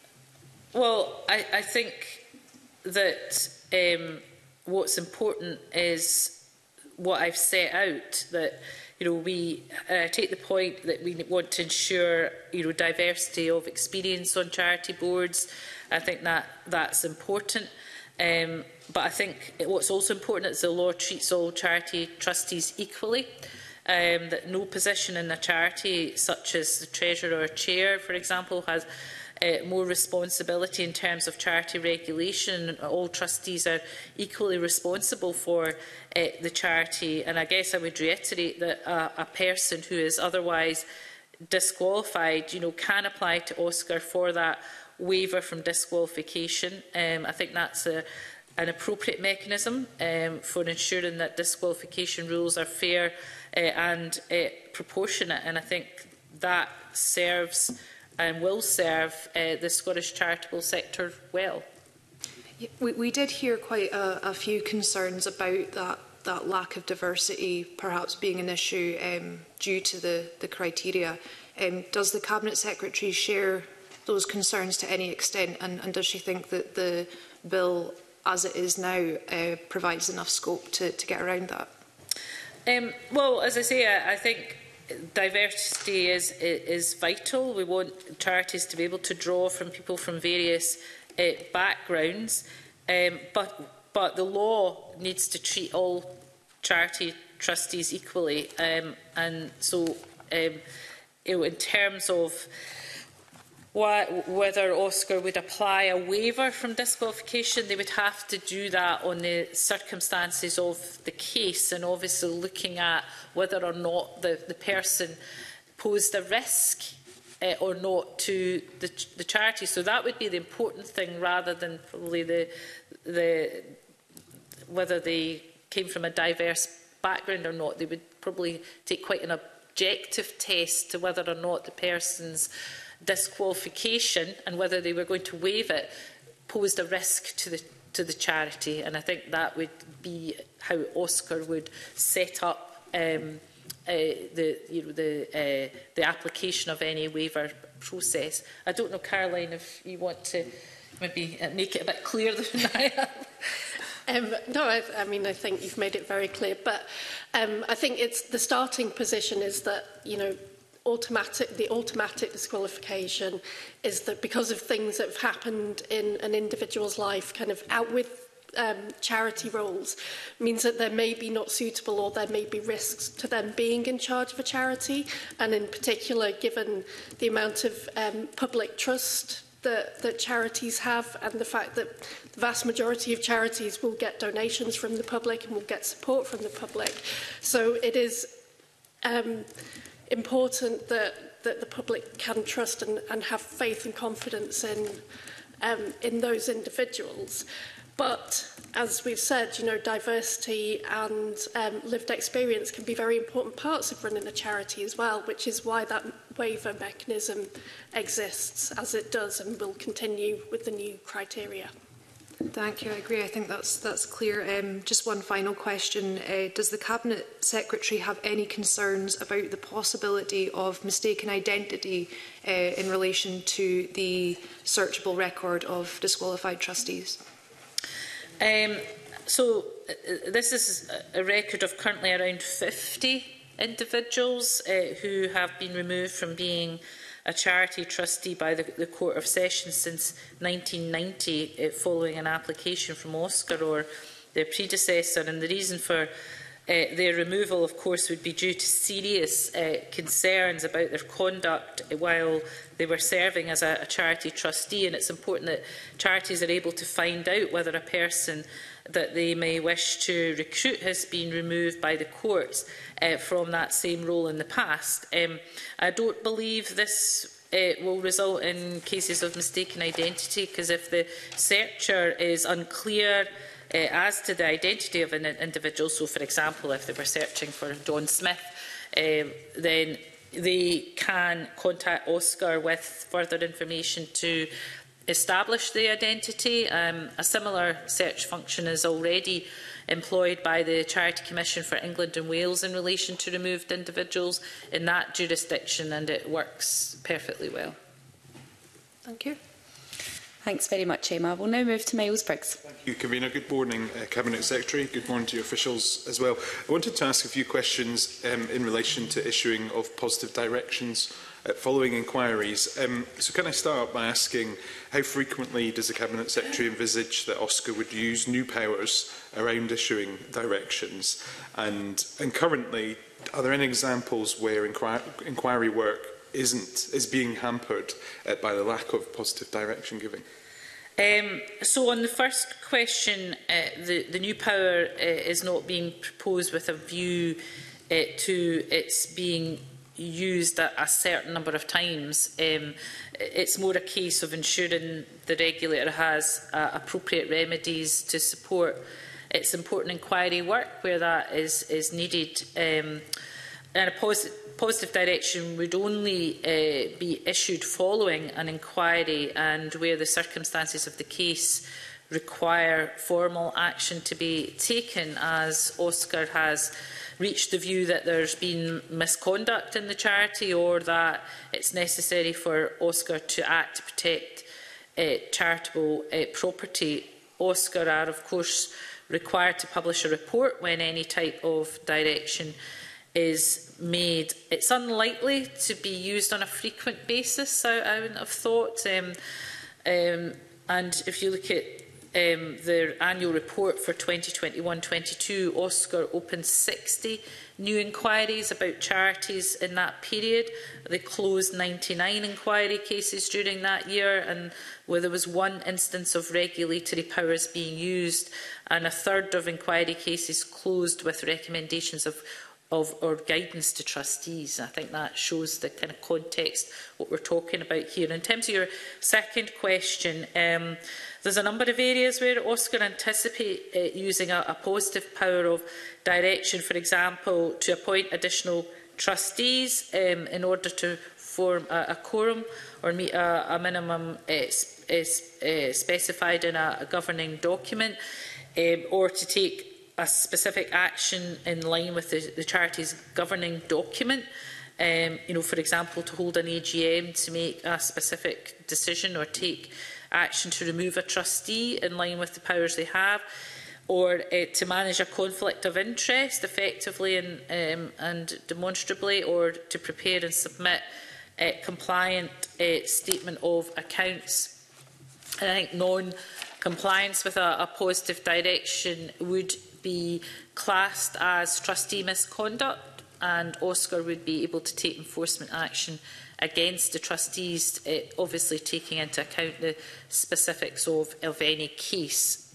well, I, I think that um, what's important is what I've set out. That you know we uh, take the point that we want to ensure you know diversity of experience on charity boards. I think that that's important. Um, but I think what's also important is the law treats all charity trustees equally, um, that no position in a charity, such as the treasurer or chair, for example, has uh, more responsibility in terms of charity regulation. All trustees are equally responsible for uh, the charity. And I guess I would reiterate that a, a person who is otherwise disqualified, you know, can apply to Oscar for that waiver from disqualification. Um, I think that's a, an appropriate mechanism um, for ensuring that disqualification rules are fair uh, and uh, proportionate, and I think that serves and will serve uh, the Scottish charitable sector well. We, we did hear quite a, a few concerns about that, that lack of diversity perhaps being an issue um, due to the, the criteria. Um, does the Cabinet Secretary share those concerns to any extent, and, and does she think that the bill as it is now uh, provides enough scope to, to get around that? Um, well, as I say, I, I think diversity is, is vital. We want charities to be able to draw from people from various uh, backgrounds, um, but, but the law needs to treat all charity trustees equally, um, and so um, you know, in terms of whether Oscar would apply a waiver from disqualification, they would have to do that on the circumstances of the case, and obviously looking at whether or not the, the person posed a risk uh, or not to the, the charity. So that would be the important thing, rather than probably the, the whether they came from a diverse background or not. They would probably take quite an objective test to whether or not the person's disqualification and whether they were going to waive it posed a risk to the to the charity, and I think that would be how Oscar would set up um, uh, the you know the uh, the application of any waiver process. I don't know, Caroline, if you want to maybe make it a bit clearer than I have. Um, no, I, I mean, I think you've made it very clear, but um, I think it's the starting position is that, you know, automatic, the automatic disqualification is that because of things that have happened in an individual's life, kind of out with um, charity roles, means that they're maybe not suitable, or there may be risks to them being in charge of a charity, and in particular, given the amount of um, public trust that, that charities have, and the fact that the vast majority of charities will get donations from the public and will get support from the public. So it is um, important that, that the public can trust and, and have faith and confidence in, um, in those individuals. But as we've said, you know, diversity and um, lived experience can be very important parts of running a charity as well, which is why that waiver mechanism exists as it does and will continue with the new criteria. Thank you. I agree. I think that's that's clear. Um, just one final question: uh, does the Cabinet Secretary have any concerns about the possibility of mistaken identity uh, in relation to the searchable record of disqualified trustees? Um, so uh, this is a record of currently around fifty individuals uh, who have been removed from being a charity trustee by the, the Court of Session since nineteen ninety, uh, following an application from Oscar or their predecessor. And the reason for uh, their removal, of course, would be due to serious uh, concerns about their conduct while they were serving as a, a charity trustee. And it's important that charities are able to find out whether a person that they may wish to recruit has been removed by the courts uh, from that same role in the past. Um, I don't believe this uh, will result in cases of mistaken identity, because if the searcher is unclear uh, as to the identity of an individual, so for example if they were searching for Don Smith, uh, then they can contact Oscar with further information to establish the identity. Um, a similar search function is already employed by the Charity Commission for England and Wales in relation to removed individuals in that jurisdiction, and it works perfectly well. Thank you. Thanks very much, Emma. We'll now move to Miles Briggs. Thank you, Convener. Good morning, uh, Cabinet Secretary. Good morning to your officials as well. I wanted to ask a few questions um, in relation to issuing of positive directions uh, following inquiries. Um, so can I start by asking, how frequently does the Cabinet Secretary envisage that Oscar would use new powers around issuing directions? And, and currently, are there any examples where inquir inquiry work isn't is being hampered uh, by the lack of positive direction giving? Um, so on the first question, uh, the, the new power uh, is not being proposed with a view uh, to its being used a, a certain number of times. Um, it's more a case of ensuring the regulator has uh, appropriate remedies to support its important inquiry work where that is, is needed. Um, and a posit positive direction would only uh, be issued following an inquiry and where the circumstances of the case require formal action to be taken, as Oscar has reached the view that there's been misconduct in the charity or that it's necessary for Oscar to act to protect uh, charitable uh, property. Oscar are, of course, required to publish a report when any type of direction is made. It's unlikely to be used on a frequent basis, I, I wouldn't have thought. Um, um, and if you look at um, their annual report for twenty twenty-one twenty-two, Oscar opened sixty new inquiries about charities in that period. They closed ninety-nine inquiry cases during that year, and where there was one instance of regulatory powers being used, and a third of inquiry cases closed with recommendations of Of, or guidance to trustees. I think that shows the kind of context what we're talking about here. In terms of your second question, um, there's a number of areas where Oscar anticipate uh, using a, a positive power of direction, for example, to appoint additional trustees um, in order to form a, a quorum or meet a, a minimum uh, uh, specified in a, a governing document, um, or to take a specific action in line with the, the charity's governing document. Um, you know, for example, to hold an A G M to make a specific decision or take action to remove a trustee in line with the powers they have, or uh, to manage a conflict of interest effectively and, um, and demonstrably, or to prepare and submit a compliant uh, statement of accounts. And I think non-compliance with a, a positive direction would be classed as trustee misconduct, and Oscar would be able to take enforcement action against the trustees, uh, obviously taking into account the specifics of, of any case.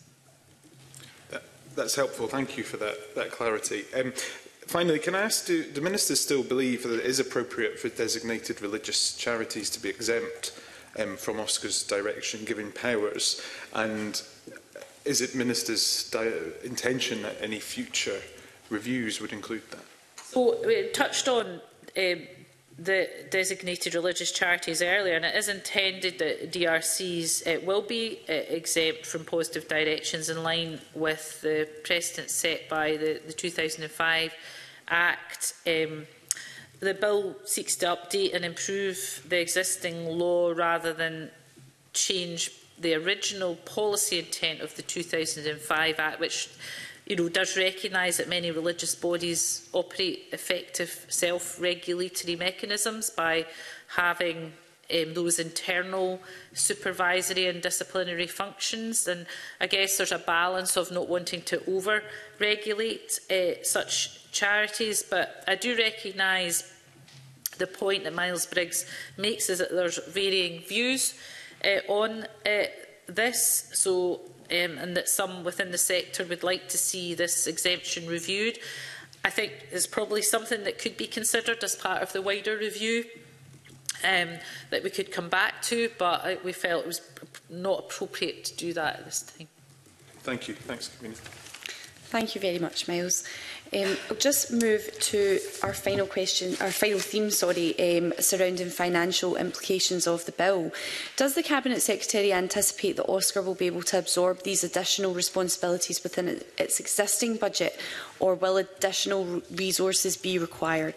That, that's helpful. Thank you for that, that clarity. Um, finally, can I ask, do, do ministers still believe that it is appropriate for designated religious charities to be exempt um, from Oscar's direction given powers? And is it Minister's intention that any future reviews would include that? So we touched on um, the designated religious charities earlier, and it is intended that D R Cs uh, will be uh, exempt from positive directions in line with the precedent set by the, the two thousand five Act. Um, the bill seeks to update and improve the existing law rather than change the original policy intent of the two thousand five Act, which you know, does recognise that many religious bodies operate effective self-regulatory mechanisms by having um, those internal supervisory and disciplinary functions. And I guess there's a balance of not wanting to over-regulate uh, such charities, but I do recognise the point that Miles Briggs makes is that there's varying views uh, on uh, this. So Um, and that some within the sector would like to see this exemption reviewed. I think it's probably something that could be considered as part of the wider review um, that we could come back to, but I, we felt it was not appropriate to do that at this time. Thank you. Thanks, Convener. Thank you very much, Miles. Um, I'll just move to our final question, our final theme, sorry, um, surrounding financial implications of the bill. Does the Cabinet Secretary anticipate that Oscar will be able to absorb these additional responsibilities within its existing budget, or will additional resources be required?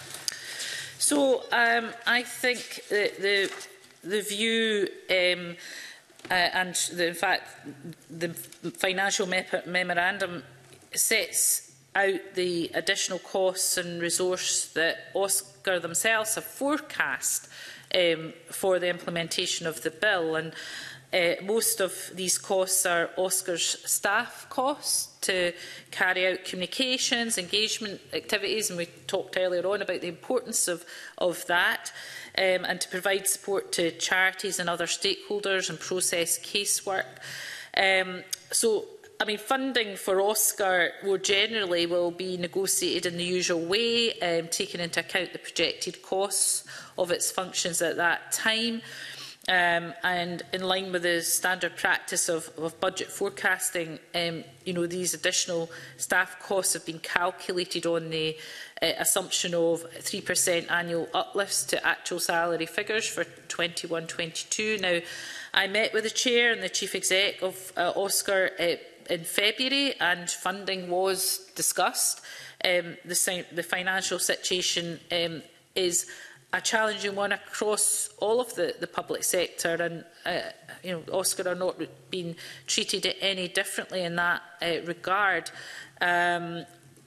So um, I think the, the, the view um, uh, and the, in fact the financial me memorandum sets out the additional costs and resource that Oscar themselves have forecast um, for the implementation of the bill. And uh, most of these costs are Oscar's staff costs to carry out communications, engagement activities, and we talked earlier on about the importance of, of that, um, and to provide support to charities and other stakeholders and process casework. Um, so I mean, funding for Oscar more generally will be negotiated in the usual way, um, taking into account the projected costs of its functions at that time. Um, and in line with the standard practice of, of budget forecasting, um, you know, these additional staff costs have been calculated on the uh, assumption of three percent annual uplifts to actual salary figures for twenty-one twenty-two. Now, I met with the Chair and the Chief Exec of uh, Oscar uh, in February, and funding was discussed. Um, the, the financial situation um, is a challenging one across all of the, the public sector, and uh, you know, Oscar are not being treated any differently in that uh, regard. Um,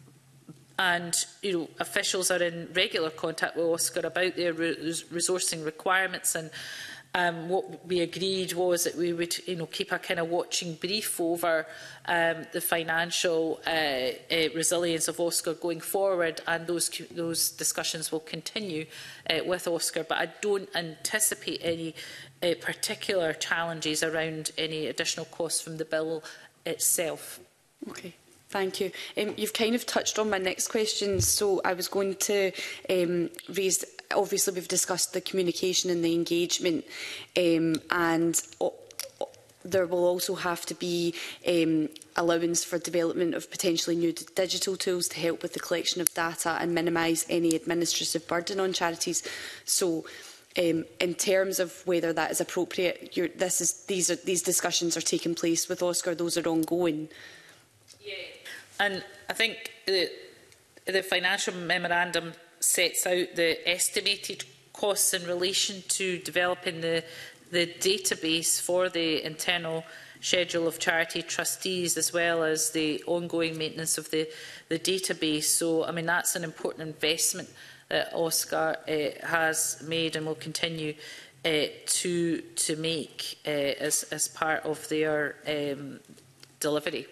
and you know, officials are in regular contact with Oscar about their re resourcing requirements, and Um, what we agreed was that we would, you know, keep a kind of watching brief over um, the financial uh, uh, resilience of Oscar going forward, and those those discussions will continue uh, with Oscar. But I don't anticipate any uh, particular challenges around any additional costs from the bill itself. Okay. Thank you. Um, you've kind of touched on my next question, so I was going to um, raise, obviously we've discussed the communication and the engagement, um, and o there will also have to be um, allowance for development of potentially new digital tools to help with the collection of data and minimise any administrative burden on charities. So Um, in terms of whether that is appropriate, you're, this is, these, are, these discussions are taking place with Oscar, those are ongoing. Yeah. And I think the, the financial memorandum sets out the estimated costs in relation to developing the, the database for the internal schedule of charity trustees, as well as the ongoing maintenance of the, the database. So, I mean, that's an important investment that Oscar uh, has made and will continue uh, to, to make uh, as, as part of their um, delivery.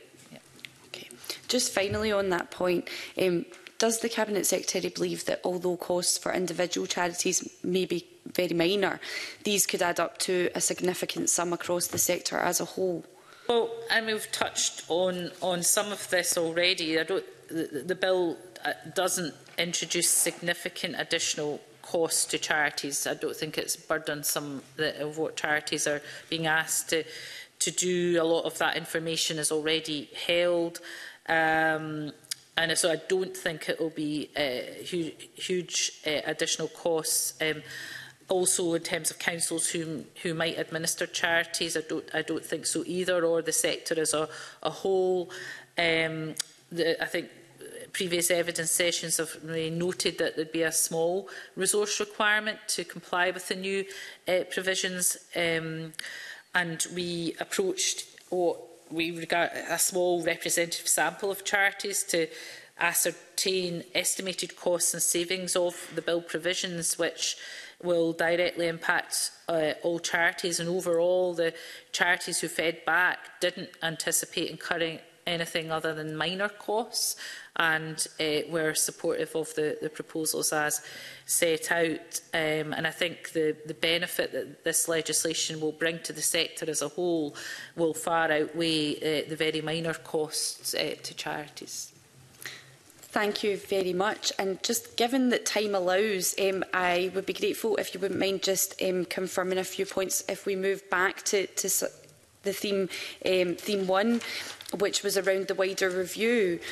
Just finally on that point, um, does the Cabinet Secretary believe that although costs for individual charities may be very minor, these could add up to a significant sum across the sector as a whole? Well, I mean, we've touched on, on some of this already. I don't, the, the bill doesn't introduce significant additional costs to charities. I don't think it's burdensome that, of what charities are being asked to, to do. A lot of that information is already held. Um, and so I don't think it will be uh, huge, huge uh, additional costs. Um, Also, in terms of councils who, who might administer charities, I don't, I don't think so either, or the sector as a, a whole. Um, the, I think previous evidence sessions have really noted that there would be a small resource requirement to comply with the new uh, provisions, um, and we approached what we regard a small representative sample of charities to ascertain estimated costs and savings of the bill provisions, which will directly impact uh, all charities, and overall the charities who fed back didn't anticipate incurring anything other than minor costs, and uh, were supportive of the, the proposals as set out. Um, and I think the, the benefit that this legislation will bring to the sector as a whole will far outweigh uh, the very minor costs uh, to charities. Thank you very much. And just given that time allows, um, I would be grateful if you wouldn't mind just um, confirming a few points if we move back to, to the theme, um, theme one, which was around the wider review.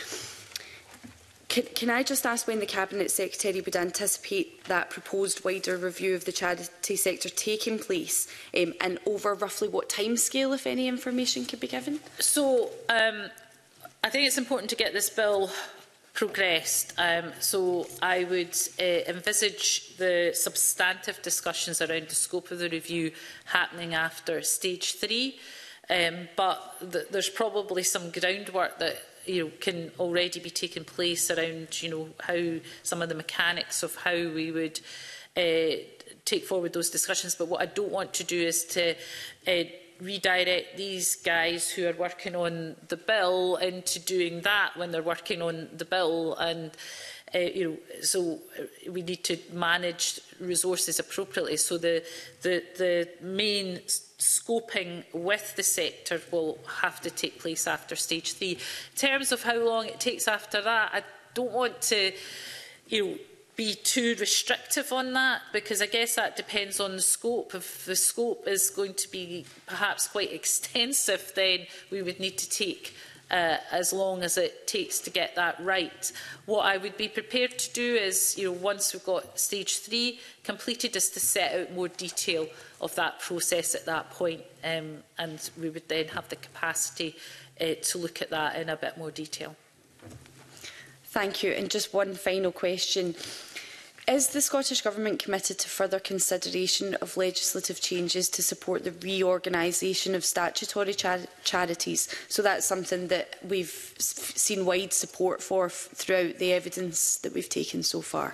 Can, can I just ask when the Cabinet Secretary would anticipate that proposed wider review of the charity sector taking place, um, and over roughly what timescale, if any information could be given? So um, I think it's important to get this bill progressed. Um, so I would uh, envisage the substantive discussions around the scope of the review happening after stage three. Um, but th there's probably some groundwork that you know can already be taking place around you know how some of the mechanics of how we would uh, take forward those discussions. But what I don't want to do is to uh, redirect these guys who are working on the bill into doing that when they're working on the bill, and uh, you know, so we need to manage resources appropriately. So the the the main scoping with the sector will have to take place after stage three. In terms of how long it takes after that, I don't want to, you know, be too restrictive on that, because I guess that depends on the scope. If the scope is going to be perhaps quite extensive, then we would need to take uh, as long as it takes to get that right. What I would be prepared to do is, you know, once we've got stage three completed, is to set out more detail of that process at that point, um, and we would then have the capacity uh, to look at that in a bit more detail. Thank you. And just one final question. Is the Scottish Government committed to further consideration of legislative changes to support the reorganisation of statutory char charities? So that's something that we've seen wide support for throughout the evidence that we've taken so far.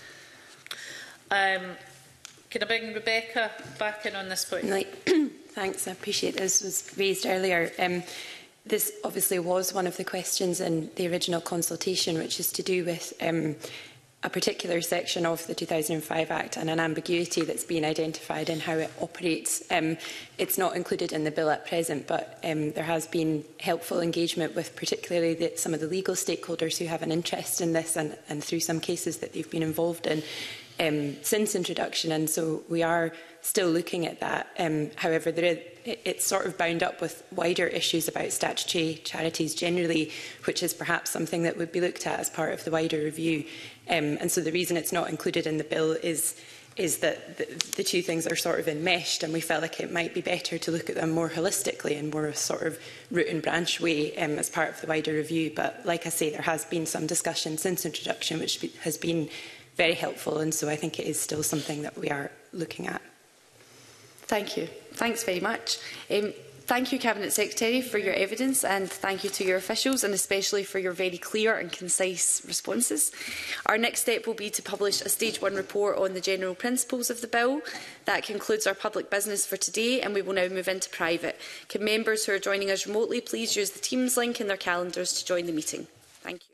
Um, can I bring Rebecca back in on this point? Like, thanks, I appreciate this was raised earlier. Um, this obviously was one of the questions in the original consultation, which is to do with um, a particular section of the two thousand five Act and an ambiguity that's been identified in how it operates. Um, it's not included in the bill at present, but um, there has been helpful engagement with particularly the, some of the legal stakeholders who have an interest in this, and, and through some cases that they've been involved in um, since introduction, and so we are still looking at that. Um, however, there is, it, it's sort of bound up with wider issues about statutory charities generally, which is perhaps something that would be looked at as part of the wider review. Um, and so the reason it's not included in the bill is, is that the, the two things are sort of enmeshed, and we felt like it might be better to look at them more holistically and more a sort of root and branch way um, as part of the wider review. But like I say, there has been some discussion since introduction, which be, has been very helpful, and so I think it is still something that we are looking at. Thank you. Thanks very much. Um, Thank you, Cabinet Secretary, for your evidence, and thank you to your officials, and especially for your very clear and concise responses. Our next step will be to publish a Stage one report on the general principles of the bill. That concludes our public business for today, and we will now move into private. Can members who are joining us remotely please use the Teams link in their calendars to join the meeting? Thank you.